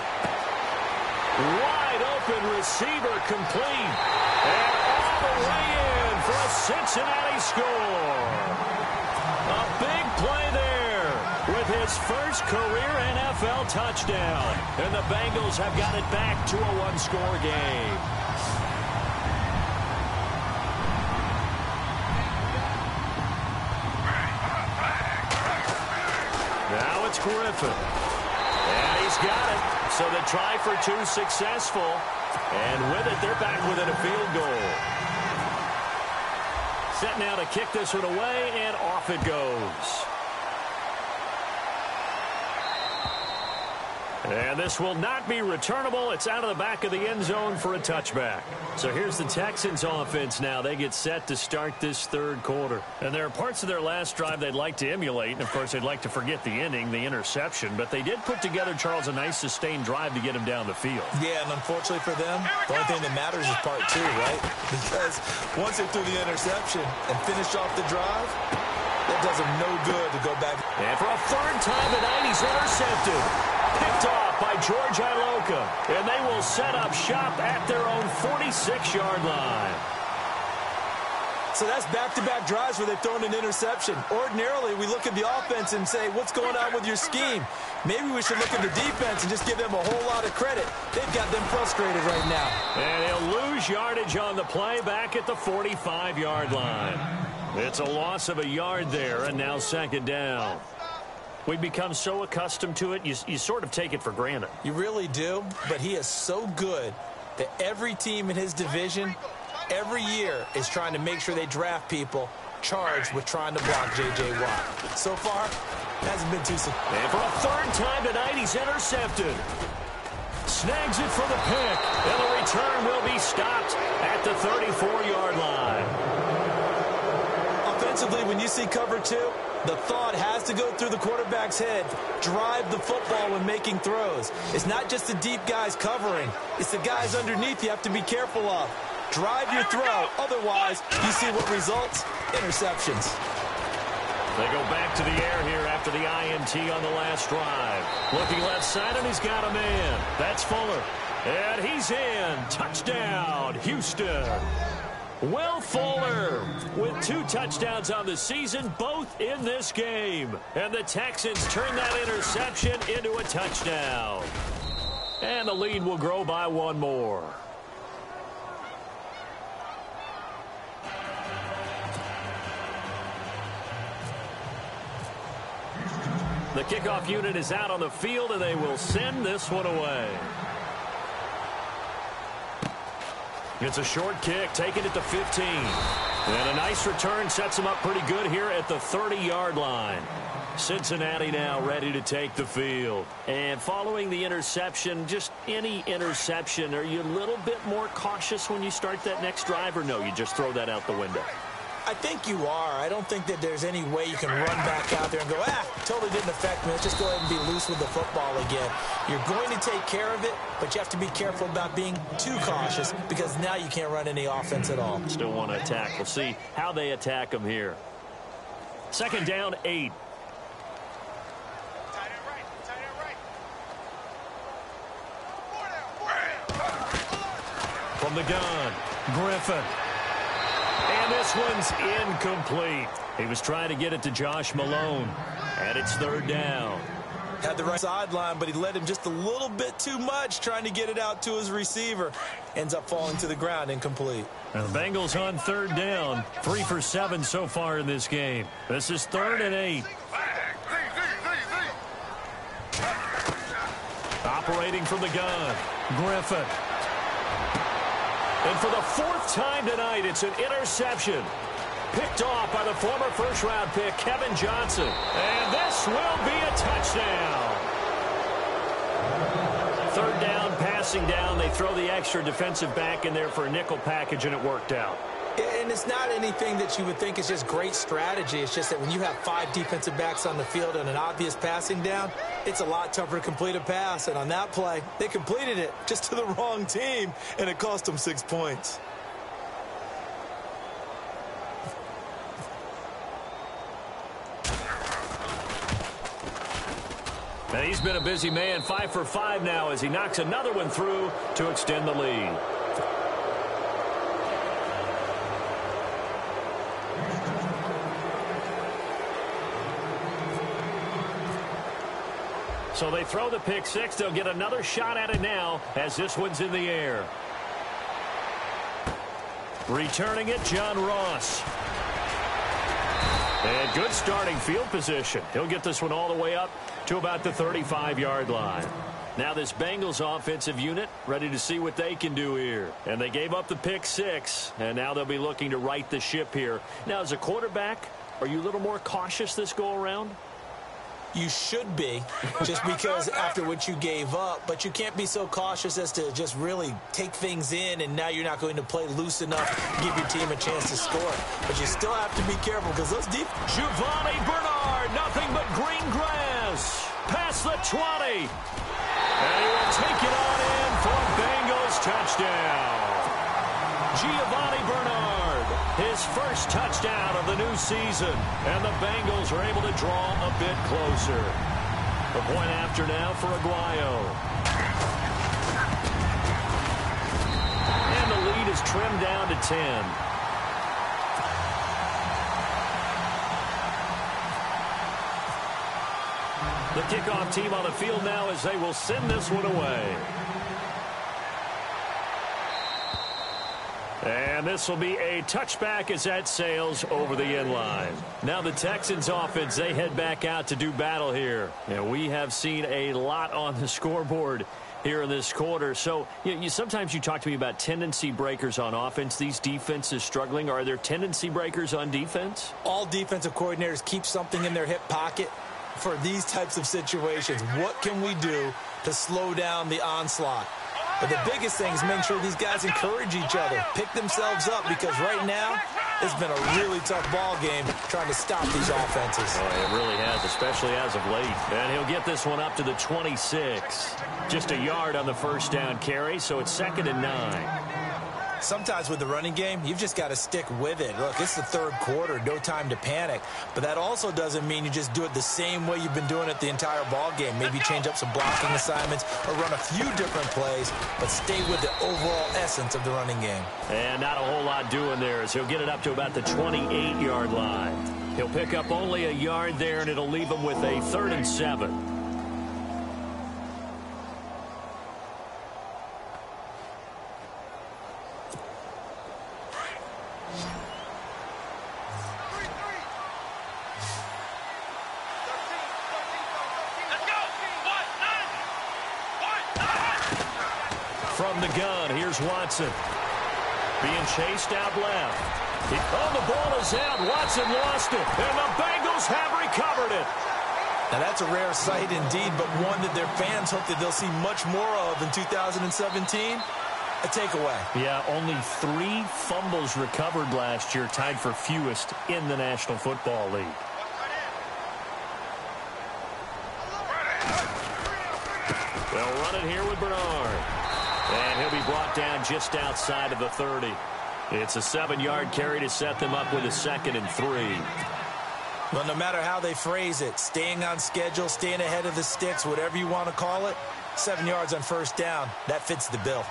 Wide open receiver complete. And all the way in for a Cincinnati score. A big play there with his first career N F L touchdown. And the Bengals have got it back to a one-score game. Now it's Griffin. And he's got it. So the try for two successful. And with it, they're back within a field goal. Set now to kick this one away, and off it goes. And this will not be returnable. It's out of the back of the end zone for a touchback. So here's the Texans offense now. They get set to start this third quarter. And there are parts of their last drive they'd like to emulate. And, of course, they'd like to forget the ending, the interception. But they did put together, Charles, a nice sustained drive to get him down the field. Yeah, and unfortunately for them, the only thing that matters is part two, right? Because once they threw the interception and finished off the drive, that does them no good to go back. And for a third time tonight, he's intercepted. Picked off by George Iloka. And they will set up shop at their own forty-six yard line. So that's back-to-back drives where they've thrown an interception. Ordinarily, we look at the offense and say, what's going on with your scheme? Maybe we should look at the defense and just give them a whole lot of credit. They've got them frustrated right now. And he'll lose yardage on the play back at the forty-five yard line. It's a loss of a yard there, and now second down. We've become so accustomed to it, you, you sort of take it for granted. You really do, but he is so good that every team in his division, every year, is trying to make sure they draft people charged with trying to block J J. Watt. So far, hasn't been too successful. And for a third time tonight, he's intercepted. Snags it for the pick, and the return will be stopped at the thirty-four yard line. Offensively, when you see cover two, the thought has to go through the quarterback's head. Drive the football when making throws. It's not just the deep guys covering. It's the guys underneath you have to be careful of. Drive your throw. Otherwise, you see what results? Interceptions. They go back to the air here after the I N T on the last drive. Looking left side, and he's got a man. That's Fuller. And he's in. Touchdown, Houston. Will Fuller with two touchdowns on the season, both in this game. And the Texans turn that interception into a touchdown. And the lead will grow by one more. The kickoff unit is out on the field, and they will send this one away. It's a short kick, taken at the fifteen. And a nice return sets them up pretty good here at the thirty yard line. Cincinnati now ready to take the field. And following the interception, just any interception, are you a little bit more cautious when you start that next drive, or no, you just throw that out the window? I think you are. I don't think that there's any way you can run back out there and go, ah, totally didn't affect me. Let's just go ahead and be loose with the football again. You're going to take care of it, but you have to be careful about being too cautious because now you can't run any offense at all. Still want to attack. We'll see how they attack them here. Second down, eight. From the gun, Griffin. And this one's incomplete. He was trying to get it to Josh Malone. And it's third down. Had the right sideline, but he led him just a little bit too much trying to get it out to his receiver. Ends up falling to the ground, incomplete. And the Bengals on third down. Three for seven so far in this game. This is third and eight. Operating from the gun, Griffin. And for the fourth time tonight, it's an interception. Picked off by the former first-round pick, Kevin Johnson. And this will be a touchdown. Third down, passing down. They throw the extra defensive back in there for a nickel package, and it worked out. And it's not anything that you would think is just great strategy. It's just that when you have five defensive backs on the field and an obvious passing down, it's a lot tougher to complete a pass. And on that play, they completed it just to the wrong team, and it cost them six points. And he's been a busy man, five for five now as he knocks another one through to extend the lead. So they throw the pick six. They'll get another shot at it now as this one's in the air. Returning it, John Ross. And good starting field position. He'll get this one all the way up to about the thirty-five yard line. Now this Bengals offensive unit ready to see what they can do here. And they gave up the pick six, and now they'll be looking to right the ship here. Now as a quarterback, are you a little more cautious this go around? You should be, just because after what you gave up, but you can't be so cautious as to just really take things in, and now you're not going to play loose enough to give your team a chance to score. But you still have to be careful because those deep... Giovanni Bernard, nothing but green grass. Past the twenty. And he will take it on in for a Bengals touchdown. Giovanni Bernard, his first touchdown of the new season, and the Bengals are able to draw a bit closer. The point after now for Aguayo. And the lead is trimmed down to ten. The kickoff team on the field now as they will send this one away. And this will be a touchback as that sails over the end line. Now the Texans offense, they head back out to do battle here. And we have seen a lot on the scoreboard here in this quarter. So you, you sometimes you talk to me about tendency breakers on offense. These defenses struggling. Are there tendency breakers on defense? All defensive coordinators keep something in their hip pocket for these types of situations. What can we do to slow down the onslaught? But the biggest thing is make sure these guys encourage each other, pick themselves up, because right now it's been a really tough ball game trying to stop these offenses. Oh, it really has, especially as of late. And he'll get this one up to the twenty-six. Just a yard on the first down carry, so it's second and nine. Sometimes with the running game, you've just got to stick with it. Look, it's the third quarter, no time to panic. But that also doesn't mean you just do it the same way you've been doing it the entire ball game. Maybe change up some blocking assignments or run a few different plays, but stay with the overall essence of the running game. And not a whole lot doing there as he'll get it up to about the twenty-eight yard line. He'll pick up only a yard there, and it'll leave him with a third and seven. From the gun, here's Watson. Being chased out left. He, oh, the ball is out. Watson lost it. And the Bengals have recovered it. Now, that's a rare sight indeed, but one that their fans hope that they'll see much more of in two thousand seventeen. A takeaway. Yeah, only three fumbles recovered last year, tied for fewest in the National Football League. They'll run it here with Bernard. And he'll be brought down just outside of the thirty. It's a seven yard carry to set them up with a second and three. Well, no matter how they phrase it, staying on schedule, staying ahead of the sticks, whatever you want to call it, seven yards on first down, that fits the bill.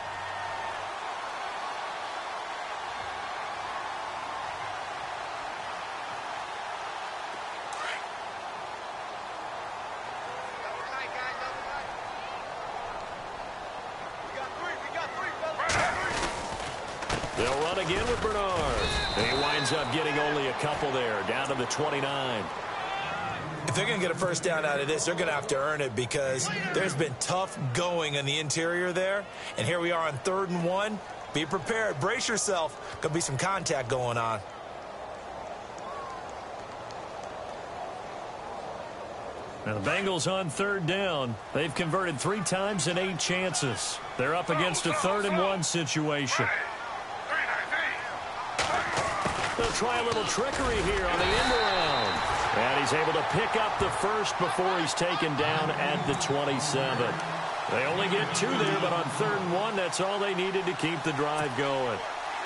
They'll run again with Bernard. He winds up getting only a couple there, down to the twenty-nine. If they're going to get a first down out of this, they're going to have to earn it because there's been tough going in the interior there. And here we are on third and one. Be prepared. Brace yourself. Going to be some contact going on. Now the Bengals on third down. They've converted three times in eight chances. They're up against a third and one situation. They'll try a little trickery here on the end around. And he's able to pick up the first before he's taken down at the twenty-seven. They only get two there, but on third and one, that's all they needed to keep the drive going.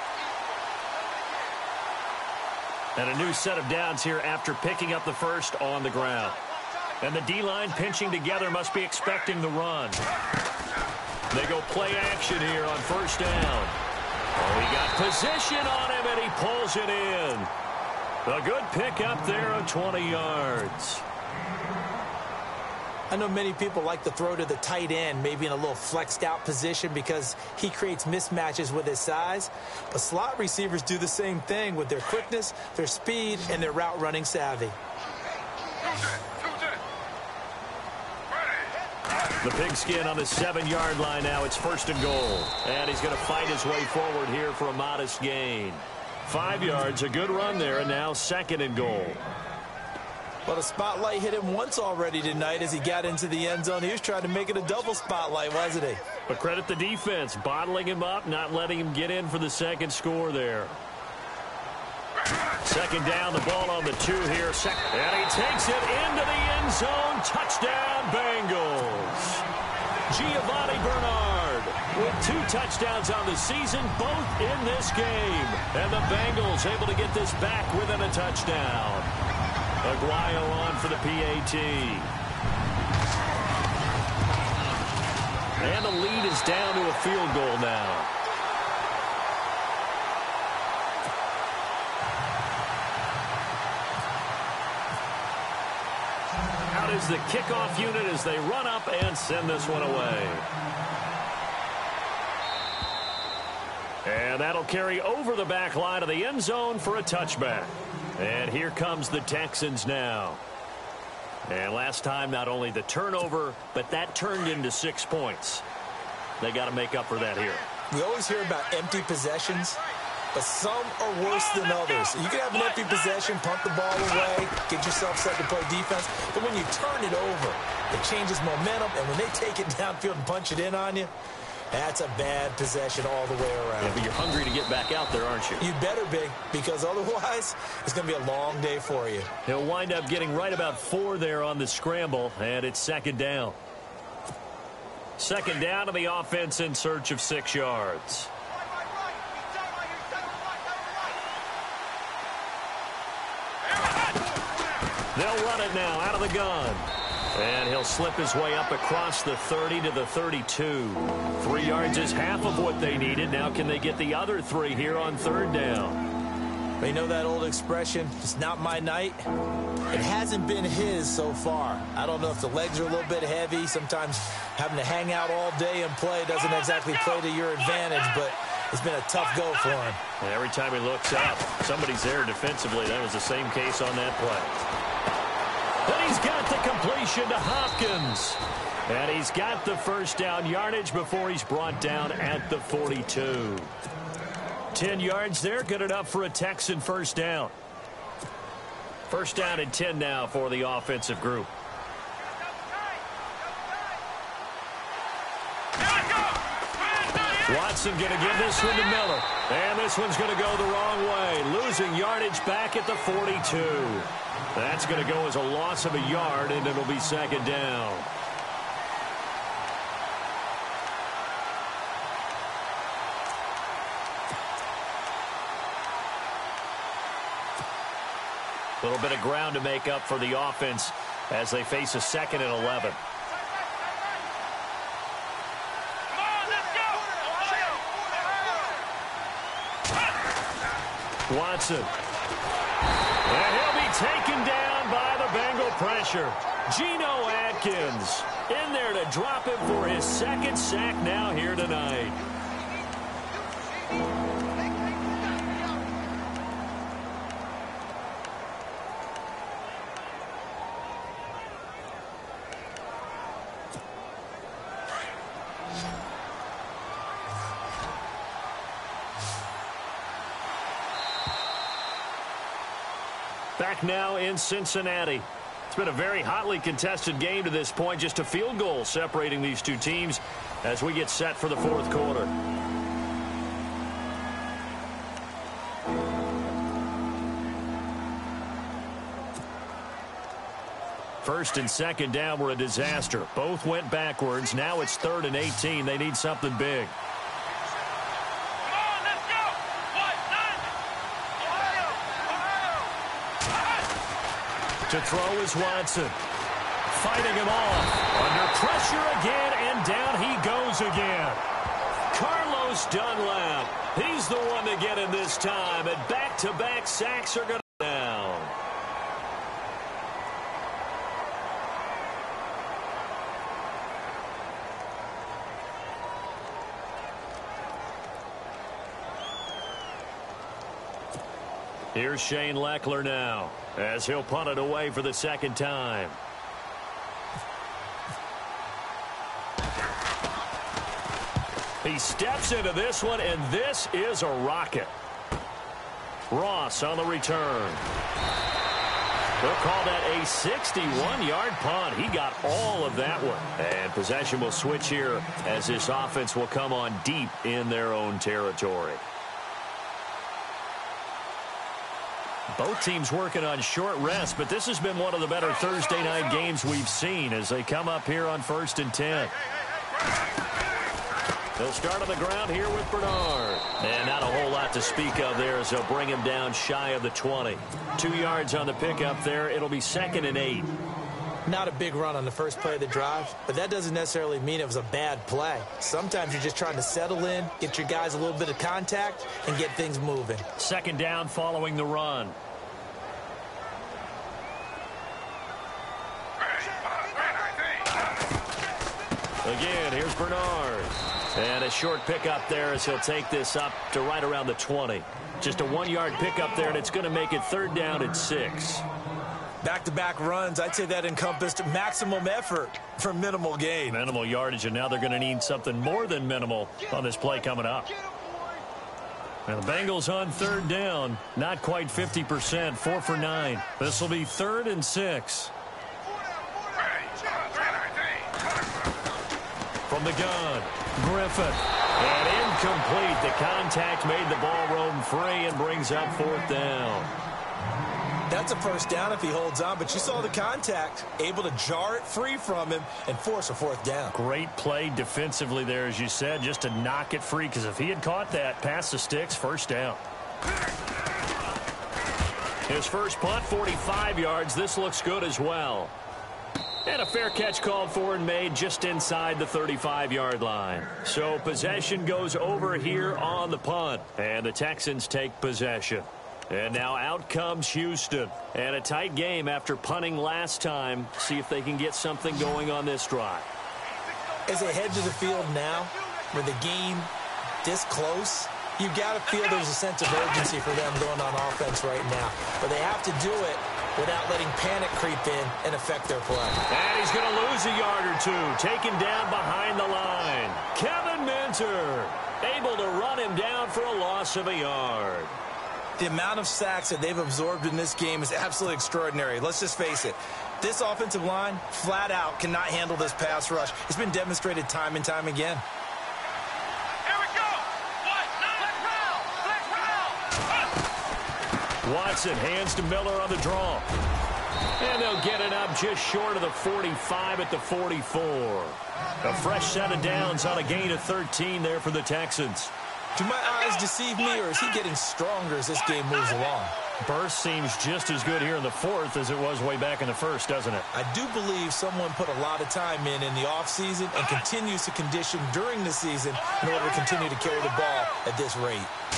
And a new set of downs here after picking up the first on the ground. And the D-line pinching together must be expecting the run. They go play action here on first down. Oh, he got position on him, and he pulls it in. A good pick up there of twenty yards. I know many people like to throw to the tight end, maybe in a little flexed out position because he creates mismatches with his size. But slot receivers do the same thing with their quickness, their speed, and their route running savvy. The pigskin on the seven yard line now. It's first and goal. And he's going to fight his way forward here for a modest gain. Five yards, a good run there, and now second and goal. Well, the spotlight hit him once already tonight as he got into the end zone. He was trying to make it a double spotlight, wasn't he? But credit the defense, bottling him up, not letting him get in for the second score there. Second down, the ball on the two here. Second, and he takes it into the end zone. Touchdown, Bengals. Giovanni Bernard with two touchdowns on the season, both in this game. And the Bengals able to get this back within a touchdown. Aguayo on for the P A T. And the lead is down to a field goal now. Out is the kickoff unit as they run up and send this one away. And that'll carry over the back line of the end zone for a touchback. And here comes the Texans now. And last time, not only the turnover, but that turned into six points. They got to make up for that here. We always hear about empty possessions, but some are worse than others. You can have an empty possession, pump the ball away, get yourself set to play defense, but when you turn it over, it changes momentum, and when they take it downfield and punch it in on you, that's a bad possession all the way around. Yeah, but you're hungry to get back out there, aren't you? You better be, because otherwise it's going to be a long day for you. He'll wind up getting right about four there on the scramble, and it's second down. Second down to the offense in search of six yards. They'll run it now out of the gun. And he'll slip his way up across the thirty to the thirty-two. Three yards is half of what they needed. Now can they get the other three here on third down? They know that old expression, it's not my night. It hasn't been his so far. I don't know if the legs are a little bit heavy. Sometimes having to hang out all day and play doesn't exactly play to your advantage, but it's been a tough go for him. And every time he looks up, somebody's there defensively. That was the same case on that play. But he's got the completion to Hopkins. And he's got the first down yardage before he's brought down at the forty-two. Ten yards there, good enough for a Texan first down. First down and ten now for the offensive group. Watson going to give this one to Miller. And this one's going to go the wrong way. Losing yardage back at the forty-two. That's going to go as a loss of a yard, and it'll be second down. A little bit of ground to make up for the offense as they face a second and eleven. Watson. And he'll be taken down by the Bengal pressure. Geno Atkins in there to drop him for his second sack now here tonight. Back now in Cincinnati. It's been a very hotly contested game to this point. Just a field goal separating these two teams as we get set for the fourth quarter. First and second down were a disaster. Both went backwards. Now it's third and eighteen. They need something big. To throw is Watson. Fighting him off. Under pressure again, and down he goes again. Carlos Dunlap. He's the one to get him this time, and back-to-back sacks are going to down. Here's Shane Lechler now, as he'll punt it away for the second time. He steps into this one, and this is a rocket. Ross on the return. They'll call that a sixty-one-yard punt. He got all of that one. And possession will switch here as this offense will come on deep in their own territory. Both teams working on short rest, but this has been one of the better Thursday night games we've seen as they come up here on first and ten. They'll start on the ground here with Bernard. And not a whole lot to speak of there as they'll bring him down shy of the twenty. Two yards on the pickup there. It'll be second and eight. Not a big run on the first play of the drive, but that doesn't necessarily mean it was a bad play. Sometimes you're just trying to settle in, get your guys a little bit of contact, and get things moving. Second down following the run. Again, here's Bernard. And a short pickup there as he'll take this up to right around the twenty. Just a one-yard pickup there, and it's going to make it third down at six. Back-to-back runs, I'd say that encompassed maximum effort for minimal gain. Minimal yardage, and now they're going to need something more than minimal on this play coming up. And the Bengals on third down, not quite fifty percent, four for nine. This will be third and six. From the gun, Griffin. And incomplete. The contact made the ball roam free and brings up fourth down. That's a first down if he holds on, but you saw the contact, able to jar it free from him and force a fourth down. Great play defensively there, as you said, just to knock it free, because if he had caught that, past the sticks, first down. His first punt, forty-five yards. This looks good as well. And a fair catch called for and made just inside the thirty-five-yard line. So possession goes over here on the punt, and the Texans take possession. And now out comes Houston. And a tight game after punting last time. See if they can get something going on this drive. As they head to the field now, with the game this close, you've got to feel there's a sense of urgency for them going on offense right now. But they have to do it without letting panic creep in and affect their play. And he's going to lose a yard or two. Taken down behind the line. Kevin Minter able to run him down for a loss of a yard. The amount of sacks that they've absorbed in this game is absolutely extraordinary. Let's just face it. This offensive line, flat out, cannot handle this pass rush. It's been demonstrated time and time again. Here we go. What? Black round. Black round. Watson hands to Miller on the draw. And they'll get it up just short of the forty-five at the forty-four. A fresh set of downs on a gain of thirteen there for the Texans. Do my eyes deceive me, or is he getting stronger as this game moves along? Burst seems just as good here in the fourth as it was way back in the first, doesn't it? I do believe someone put a lot of time in in the offseason and continues to condition during the season in order to continue to carry the ball at this rate.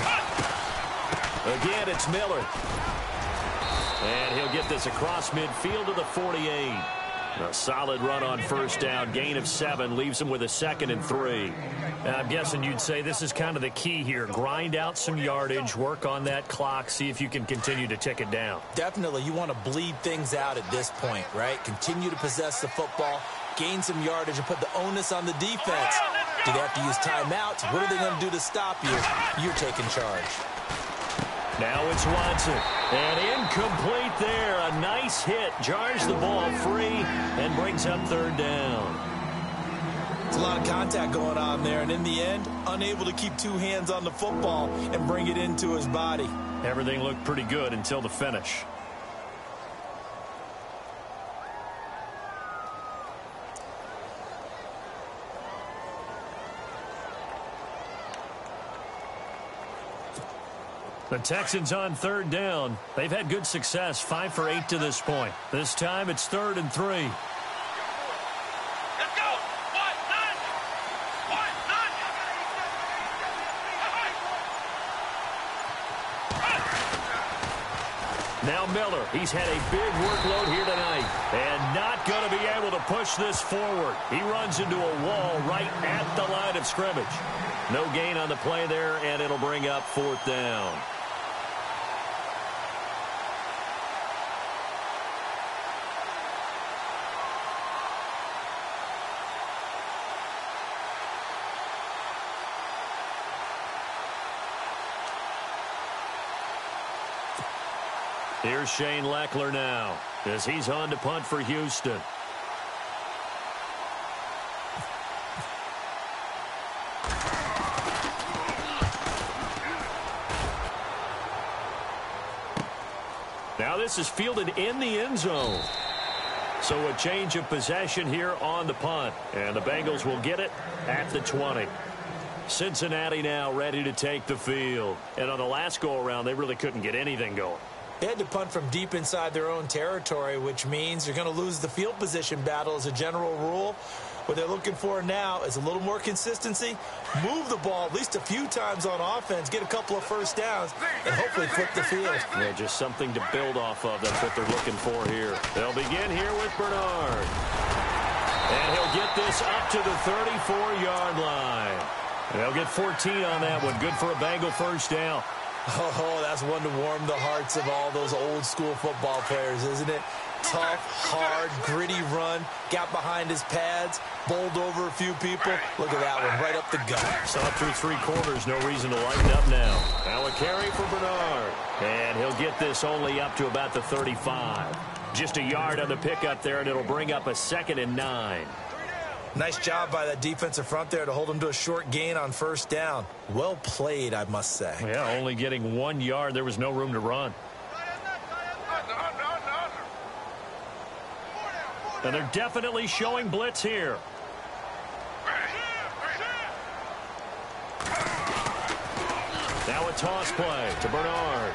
Again, it's Miller. And he'll get this across midfield to the forty-eight. A solid run on first down. Gain of seven leaves him with a second and three. And I'm guessing you'd say this is kind of the key here. Grind out some yardage, work on that clock, see if you can continue to tick it down. Definitely. You want to bleed things out at this point, right? Continue to possess the football, gain some yardage, and put the onus on the defense. Do they have to use timeouts? What are they going to do to stop you? You're taking charge. Now it's Watson. And incomplete there. A nice hit. Jars the ball free and brings up third down. There's a lot of contact going on there, and in the end, unable to keep two hands on the football and bring it into his body. Everything looked pretty good until the finish. The Texans on third down. They've had good success, five for eight to this point. This time it's third and three. Let's go. What? None. What? None. Now Miller. He's had a big workload here tonight and not going to be able to push this forward. He runs into a wall right at the line of scrimmage. No gain on the play there, and it'll bring up fourth down. Here's Shane Lechler now. as he's on to punt for Houston. Now this is fielded in the end zone. So a change of possession here on the punt. And the Bengals will get it at the twenty. Cincinnati now ready to take the field. And on the last go-around, they really couldn't get anything going. They had to punt from deep inside their own territory, which means you're going to lose the field position battle as a general rule. What they're looking for now is a little more consistency, move the ball at least a few times on offense, get a couple of first downs, and hopefully flip the field. Yeah, just something to build off of. That's what they're looking for here. They'll begin here with Bernard. And he'll get this up to the thirty-four-yard line. And they'll get fourteen on that one. Good for a Bengal first down. Oh, that's one to warm the hearts of all those old-school football players, isn't it? Tough, hard, gritty run, got behind his pads, bowled over a few people. Look at that one, right up the gut. Saw through three quarters, no reason to lighten up now. Now a carry for Bernard. And he'll get this only up to about the thirty-five. Just a yard on the pickup there, and it'll bring up a second and nine. Nice job by that defensive front there to hold him to a short gain on first down. Well played, I must say. Yeah, only getting one yard. There was no room to run. And they're definitely showing blitz here. Now a toss play to Bernard.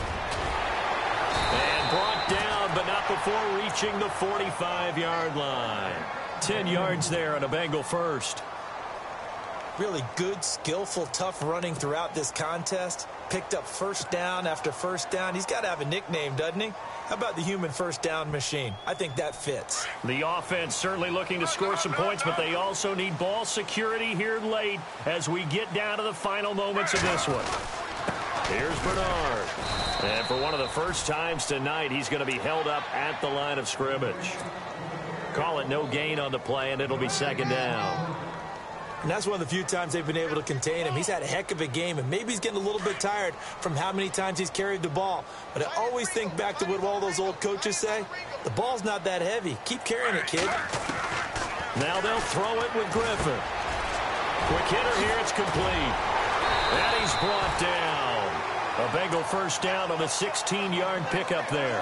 And brought down, but not before reaching the forty-five-yard line. Ten yards there on a Bengal first. Really good, skillful, tough running throughout this contest. Picked up first down after first down. He's got to have a nickname, doesn't he? How about the human first down machine? I think that fits. The offense certainly looking to score some points, but they also need ball security here late as we get down to the final moments of this one. Here's Bernard. And for one of the first times tonight, he's going to be held up at the line of scrimmage. Call it no gain on the play, and it'll be second down. And that's one of the few times they've been able to contain him. He's had a heck of a game, and maybe he's getting a little bit tired from how many times he's carried the ball. But I always think back to what all those old coaches say. The ball's not that heavy. Keep carrying it, kid. Now they'll throw it with Griffin. Quick hitter here. It's complete. And he's brought down. A Bengal first down on a sixteen-yard pickup there.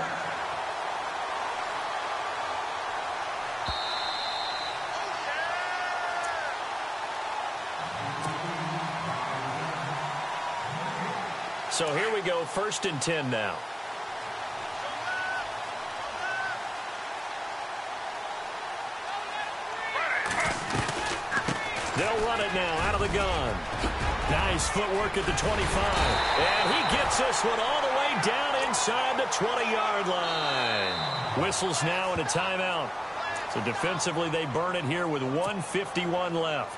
So here we go, first and ten now. They'll run it now out of the gun. Nice footwork at the twenty-five. And he gets this one all the way down inside the twenty-yard line. Whistles now and a timeout. So defensively they burn it here with one fifty-one left.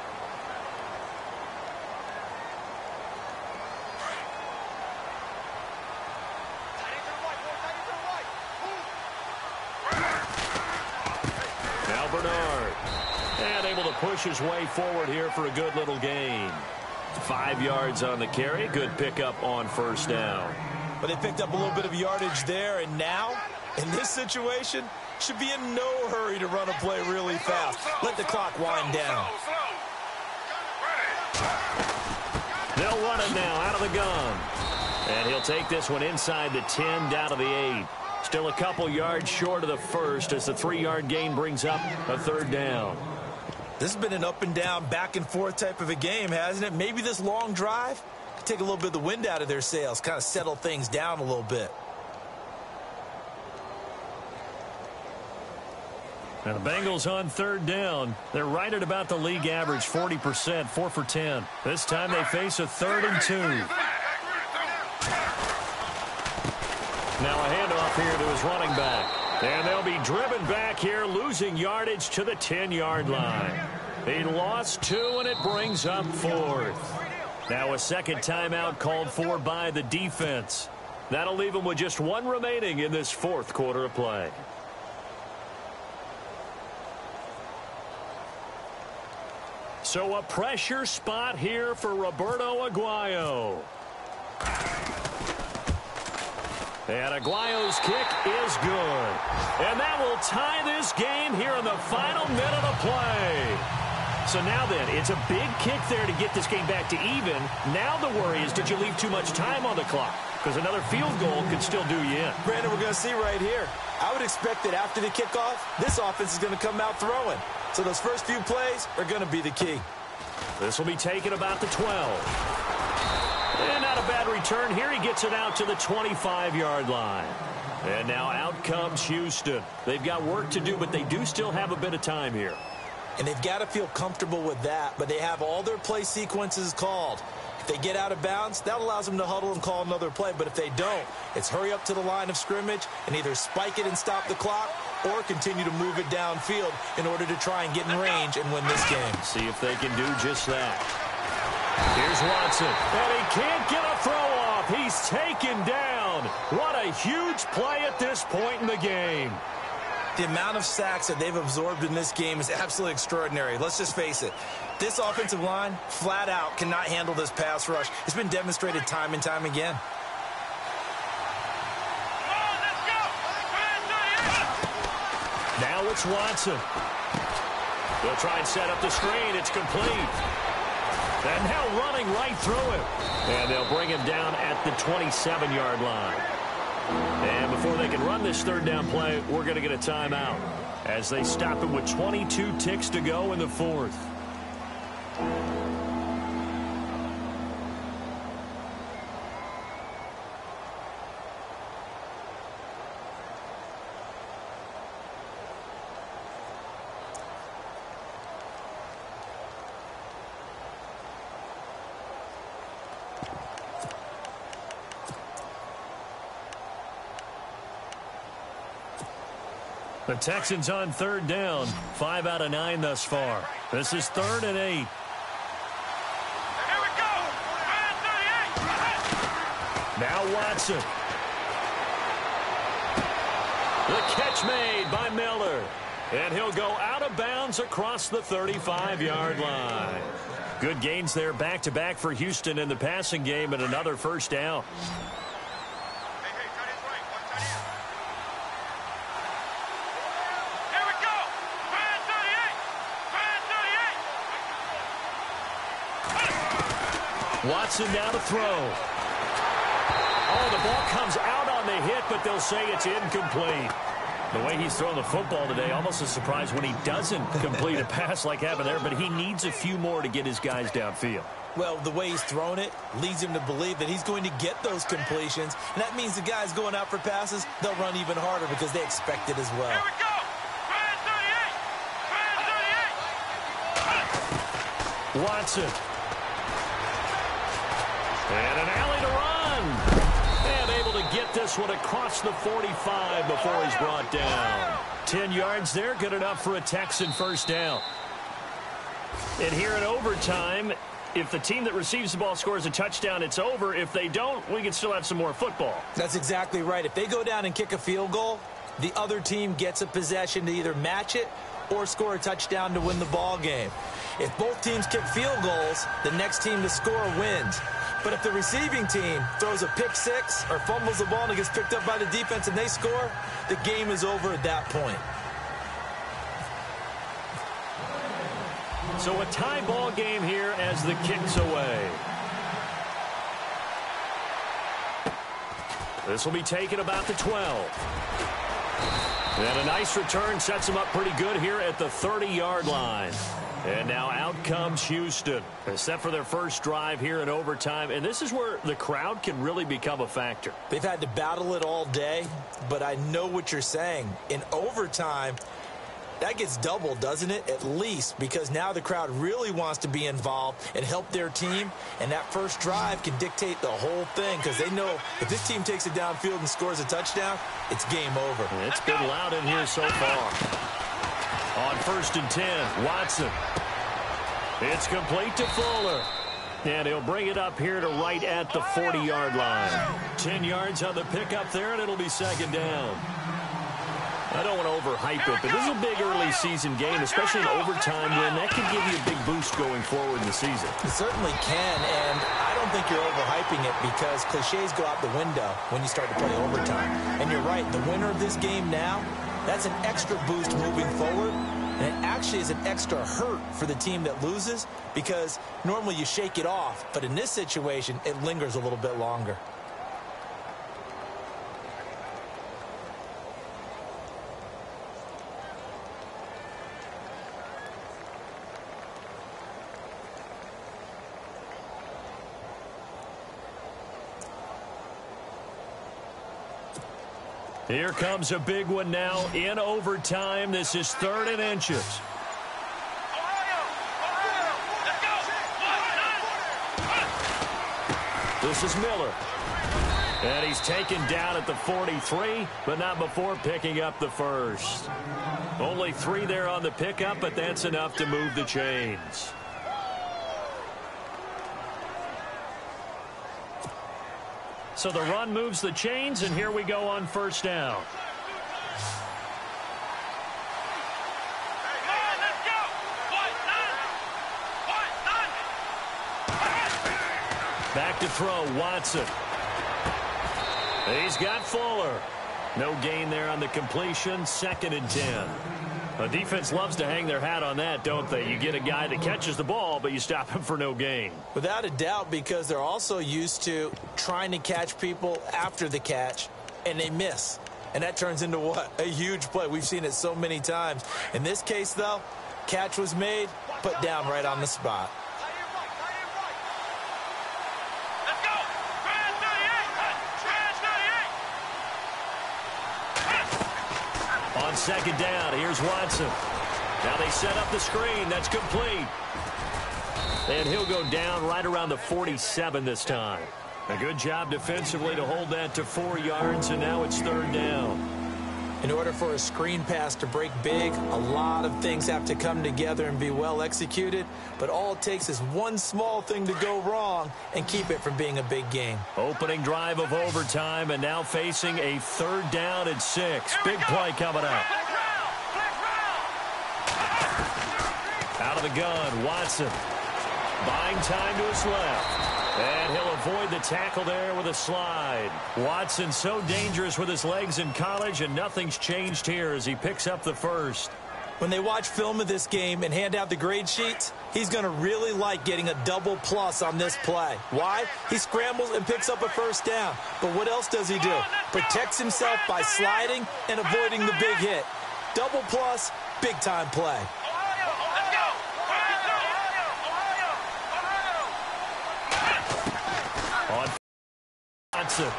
Bernard. And able to push his way forward here for a good little gain. Five yards on the carry. Good pickup on first down. But they picked up a little bit of yardage there, and now, in this situation, should be in no hurry to run a play really fast. Let the clock wind down. They'll run it now out of the gun. And he'll take this one inside the ten, down to the eight. Still a couple yards short of the first as the three-yard gain brings up a third down. This has been an up and down, back and forth type of a game, hasn't it? Maybe this long drive could take a little bit of the wind out of their sails, kind of settle things down a little bit. And the Bengals on third down. They're right at about the league average, forty percent, four for ten. This time they face a third and two. Now a handoff here to his running back. And they'll be driven back here, losing yardage to the ten-yard line. He lost two, and it brings up fourth. Now a second timeout called for by the defense. That'll leave them with just one remaining in this fourth quarter of play. So a pressure spot here for Roberto Aguayo. And Aguayo's kick is good. And that will tie this game here in the final minute of play. So now then, it's a big kick there to get this game back to even. Now the worry is, did you leave too much time on the clock? Because another field goal could still do you in. Brandon, we're going to see right here. I would expect that after the kickoff, this offense is going to come out throwing. So those first few plays are going to be the key. This will be taken about the twelve. And not a bad return here. He gets it out to the twenty-five-yard line. And now out comes Houston. They've got work to do, but they do still have a bit of time here. And they've got to feel comfortable with that, but they have all their play sequences called. If they get out of bounds, that allows them to huddle and call another play. But if they don't, it's hurry up to the line of scrimmage and either spike it and stop the clock or continue to move it downfield in order to try and get in range and win this game. See if they can do just that. Here's Watson, and he can't get a throw off. He's taken down. What a huge play at this point in the game. The amount of sacks that they've absorbed in this game is absolutely extraordinary. Let's just face it. This offensive line, flat out, cannot handle this pass rush. It's been demonstrated time and time again. Now it's Watson. They'll try and set up the screen. It's complete. And now running right through him. And they'll bring him down at the twenty-seven-yard line. And before they can run this third down play, we're going to get a timeout as they stop him with twenty-two ticks to go in the fourth. The Texans on third down. Five out of nine thus far. This is third and eight. Here we go. Now Watson. The catch made by Miller. And he'll go out of bounds across the thirty-five-yard line. Good gains there back-to-back for Houston in the passing game and another first down. Watson now to throw. Oh, the ball comes out on the hit, but they'll say it's incomplete. The way he's throwing the football today, almost a surprise when he doesn't complete a pass like happened there, but he needs a few more to get his guys downfield. Well, the way he's thrown it leads him to believe that he's going to get those completions, and that means the guys going out for passes, they'll run even harder because they expect it as well. Here we go. Watson. And an alley to run. And able to get this one across the forty-five before he's brought down. Ten yards there, good enough for a Texan first down. And here in overtime, if the team that receives the ball scores a touchdown, it's over. If they don't, we can still have some more football. That's exactly right. If they go down and kick a field goal, the other team gets a possession to either match it or score a touchdown to win the ball game. If both teams kick field goals, the next team to score wins. But if the receiving team throws a pick six or fumbles the ball and it gets picked up by the defense and they score, the game is over at that point. So a tie ball game here as the kick's away. This will be taken about the twelve. And a nice return sets them up pretty good here at the thirty-yard line. And now out comes Houston. They're set for their first drive here in overtime. And this is where the crowd can really become a factor. They've had to battle it all day, but I know what you're saying. In overtime, that gets doubled, doesn't it? At least, because now the crowd really wants to be involved and help their team. And that first drive can dictate the whole thing because they know if this team takes it downfield and scores a touchdown, it's game over. It's been loud in here so far. On first and ten, Watson. It's complete to Fuller. And he'll bring it up here to right at the forty-yard line. Ten yards on the pickup there, and it'll be second down. I don't want to overhype it, but this is a big early season game, especially an overtime win. That could give you a big boost going forward in the season. It certainly can, and I don't think you're overhyping it because cliches go out the window when you start to play overtime. And you're right, the winner of this game now, that's an extra boost moving forward, and it actually is an extra hurt for the team that loses because normally you shake it off, but in this situation, it lingers a little bit longer. Here comes a big one now in overtime. This is third and inches. Ohio! Ohio! Let's go! This is Miller. And he's taken down at the forty-three, but not before picking up the first. Only three there on the pickup, but that's enough to move the chains. So the run moves the chains, and here we go on first down. Back to throw, Watson. He's got Fuller. No gain there on the completion, second and ten. The defense loves to hang their hat on that, don't they? You get a guy that catches the ball, but you stop him for no gain. Without a doubt, because they're also used to trying to catch people after the catch, and they miss. And that turns into what? A huge play. We've seen it so many times. In this case, though, catch was made, put down right on the spot. On second down, here's Watson. Now they set up the screen. That's complete. And he'll go down right around the forty-seven this time. A good job defensively to hold that to four yards, and now it's third down. In order for a screen pass to break big, a lot of things have to come together and be well executed, but all it takes is one small thing to go wrong and keep it from being a big game. Opening drive of overtime, and now facing a third down and six. Big play coming up. Out of the gun, Watson. Buying time to his left. And he'll avoid the tackle there with a slide. Watson so dangerous with his legs in college, and nothing's changed here as he picks up the first. When they watch film of this game and hand out the grade sheets, he's going to really like getting a double plus on this play. Why? He scrambles and picks up a first down. But what else does he do? Protects himself by sliding and avoiding the big hit. Double plus, big time play. Watson.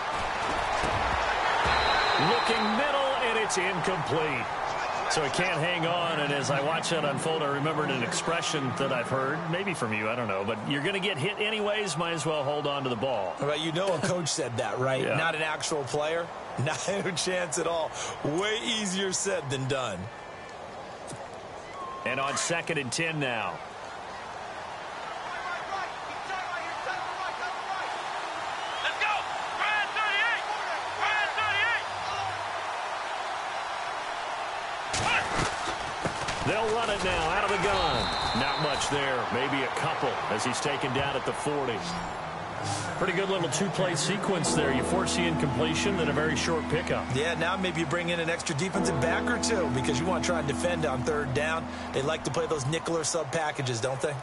Looking middle, and it's incomplete. So he can't hang on, and as I watch that unfold, I remembered an expression that I've heard, maybe from you, I don't know, but you're going to get hit anyways, might as well hold on to the ball. Right, you know a coach said that, right? Yeah. Not an actual player. Not a chance at all. Way easier said than done. And on second and ten now. They'll run it now out of the gun. Not much there. Maybe a couple as he's taken down at the forty. Pretty good little two-play sequence there. You force the incompletion, then a very short pickup. Yeah, now maybe you bring in an extra defensive back or two because you want to try and defend on third down. They like to play those nickel or sub packages, don't they?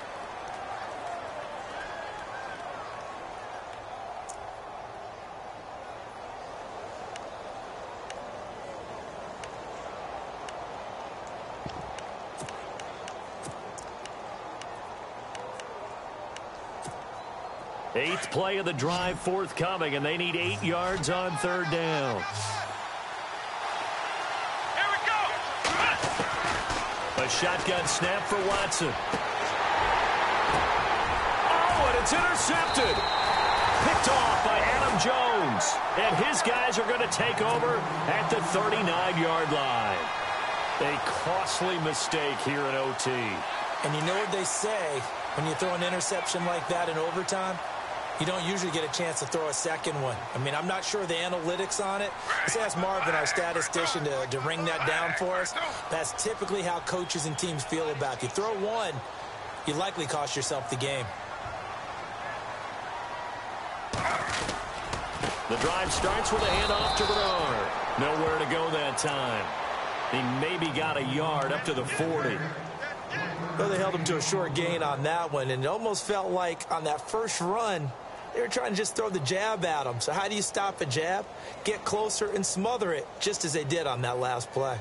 Eighth play of the drive forthcoming, and they need eight yards on third down. Here we go. A shotgun snap for Watson. Oh, and it's intercepted. Picked off by Adam Jones. And his guys are going to take over at the thirty-nine yard line. A costly mistake here in O T. And you know what they say when you throw an interception like that in overtime? You don't usually get a chance to throw a second one. I mean, I'm not sure of the analytics on it. Let's ask Marvin, our statistician, to, to ring that down for us. That's typically how coaches and teams feel about you. Throw one, you likely cost yourself the game. The drive starts with a handoff to Bernard. Nowhere to go that time. He maybe got a yard up to the forty. Well, they held him to a short gain on that one, and it almost felt like on that first run, they were trying to just throw the jab at him. So how do you stop a jab? Get closer and smother it, just as they did on that last play.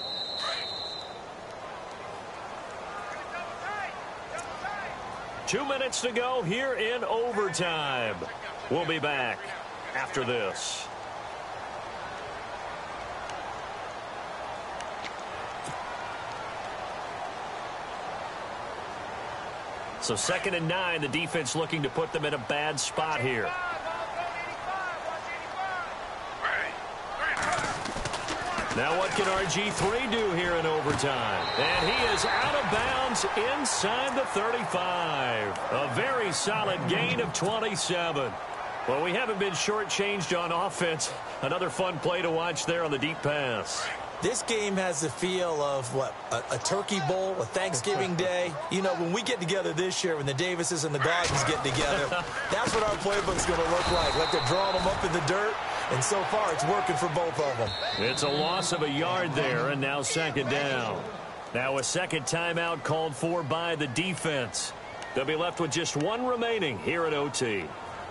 Two minutes to go here in overtime. We'll be back after this. So second and nine, the defense looking to put them in a bad spot here. Now what can R G three do here in overtime? And he is out of bounds inside the thirty-five. A very solid gain of twenty-seven. Well, we haven't been shortchanged on offense. Another fun play to watch there on the deep pass. This game has the feel of, what, a, a turkey bowl, a Thanksgiving day. You know, when we get together this year, when the Davises and the Gardens get together, that's what our playbook's going to look like. Like they're drawing them up in the dirt, and so far it's working for both of them. It's a loss of a yard there, and now second down. Now a second timeout called for by the defense. They'll be left with just one remaining here at O T.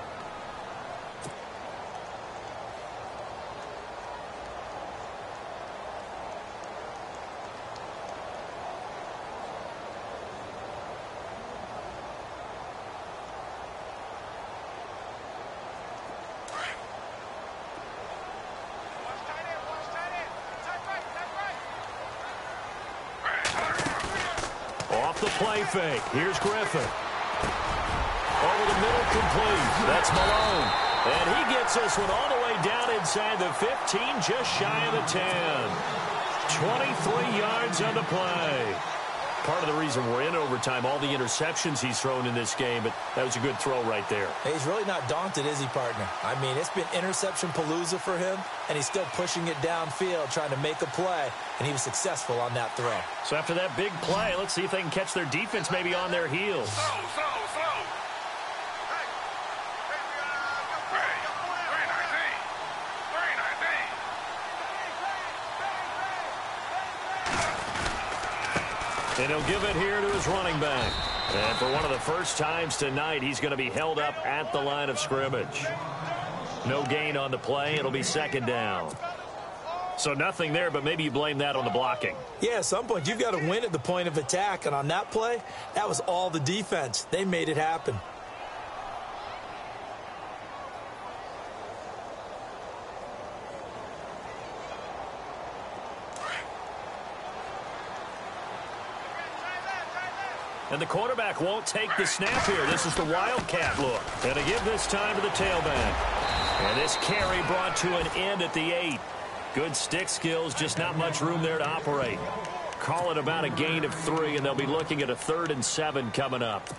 Off the play fake. Here's Griffin. Over the middle, complete. That's Malone. And he gets this one all the way down inside the fifteen, just shy of the ten. twenty-three yards on the play. Part of the reason we're in overtime, all the interceptions he's thrown in this game, but that was a good throw right there. Hey, he's really not daunted, is he, partner? I mean, it's been interception palooza for him, and he's still pushing it downfield, trying to make a play, and he was successful on that throw. So after that big play, let's see if they can catch their defense maybe on their heels. Slow, slow, slow. Hey, hey, three nineteen. three nineteen. And he'll give it here to his running back. And for one of the first times tonight, he's going to be held up at the line of scrimmage. No gain on the play. It'll be second down. So nothing there, but maybe you blame that on the blocking. Yeah, at some point, you've got to win at the point of attack. And on that play, that was all the defense. They made it happen. And the quarterback won't take the snap here. This is the Wildcat look. And to give this time to the tailback. And this carry brought to an end at the eight. Good stick skills, just not much room there to operate. Call it about a gain of three, and they'll be looking at a third and seven coming up.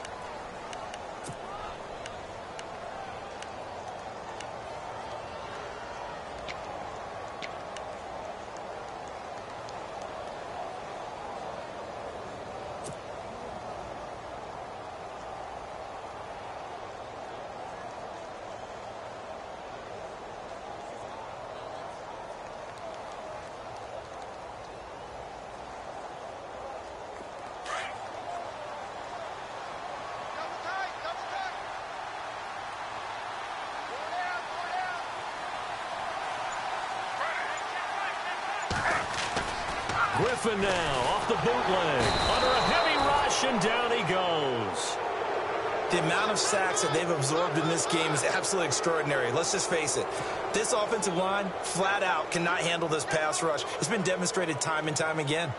Griffin now off the bootleg. Under a heavy rush, and down he goes. The amount of sacks that they've absorbed in this game is absolutely extraordinary. Let's just face it. This offensive line, flat out, cannot handle this pass rush. It's been demonstrated time and time again.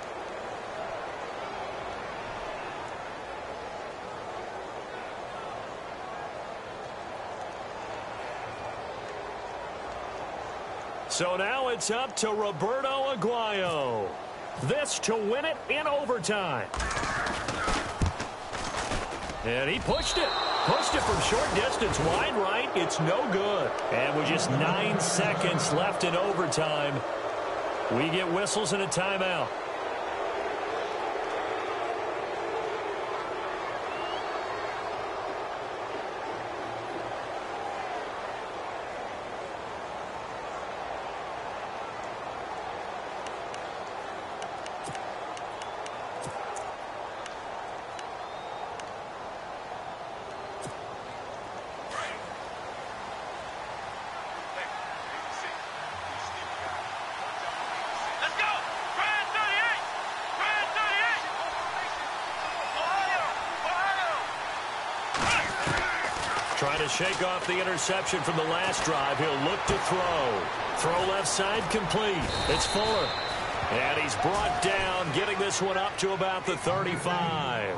So now it's up to Roberto Aguayo. This to win it in overtime. And he pushed it. Pushed it from short distance, wide right. It's no good. And with just nine seconds left in overtime, we get whistles and a timeout. Trying to shake off the interception from the last drive. He'll look to throw. Throw left side complete. It's Fuller. And he's brought down, getting this one up to about the thirty-five.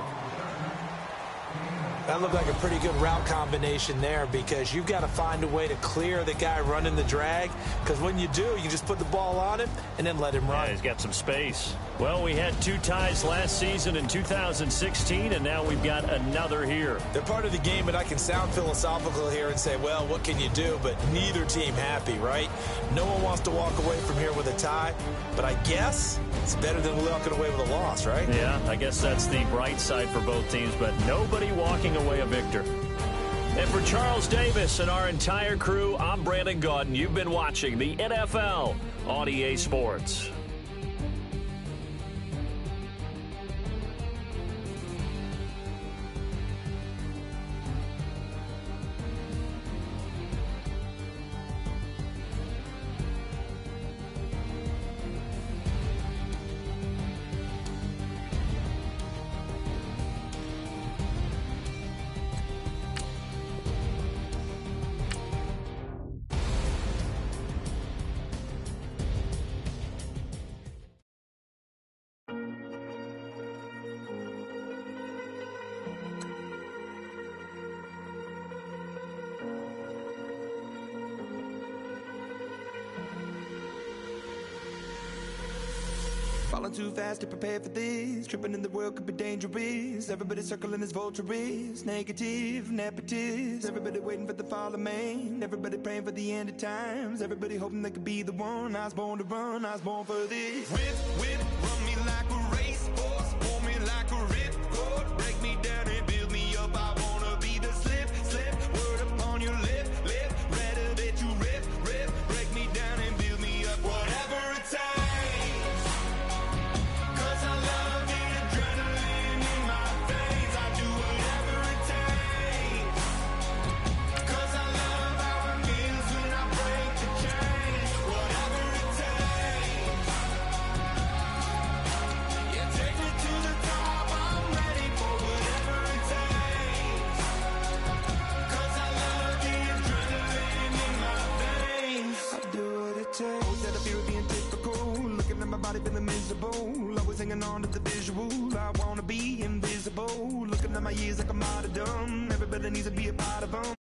That looked like a pretty good route combination there, because you've got to find a way to clear the guy running the drag, because when you do, you just put the ball on him and then let him run. Yeah, he's got some space. Well, we had two ties last season in two thousand sixteen, and now we've got another here. They're part of the game, but I can sound philosophical here and say, well, what can you do? But neither team happy, right? No one wants to walk away from here with a tie, but I guess it's better than walking away with a loss, right? Yeah, I guess that's the bright side for both teams, but nobody walking away a victor. And for Charles Davis and our entire crew, I'm Brandon Gaudin. You've been watching the N F L on E A Sports. Falling too fast to prepare for this. Tripping in the world could be dangerous. Everybody circling as vultures. Negative, nepotist. Everybody waiting for the fall of man. Everybody praying for the end of times. Everybody hoping they could be the one. I was born to run, I was born for this. Whip, whip, run me like a racehorse. Pull me like a ripcord. Break me down and build me up. I wanna be the slip, slip. Word upon your lip, lip. Rather that you rip, rip. Break me down and build me up. Whatever it takes. Feeling miserable, always hanging on to the visual. I wanna be invisible, looking at my years like I'm out of dumb. Everybody needs to be a part of them.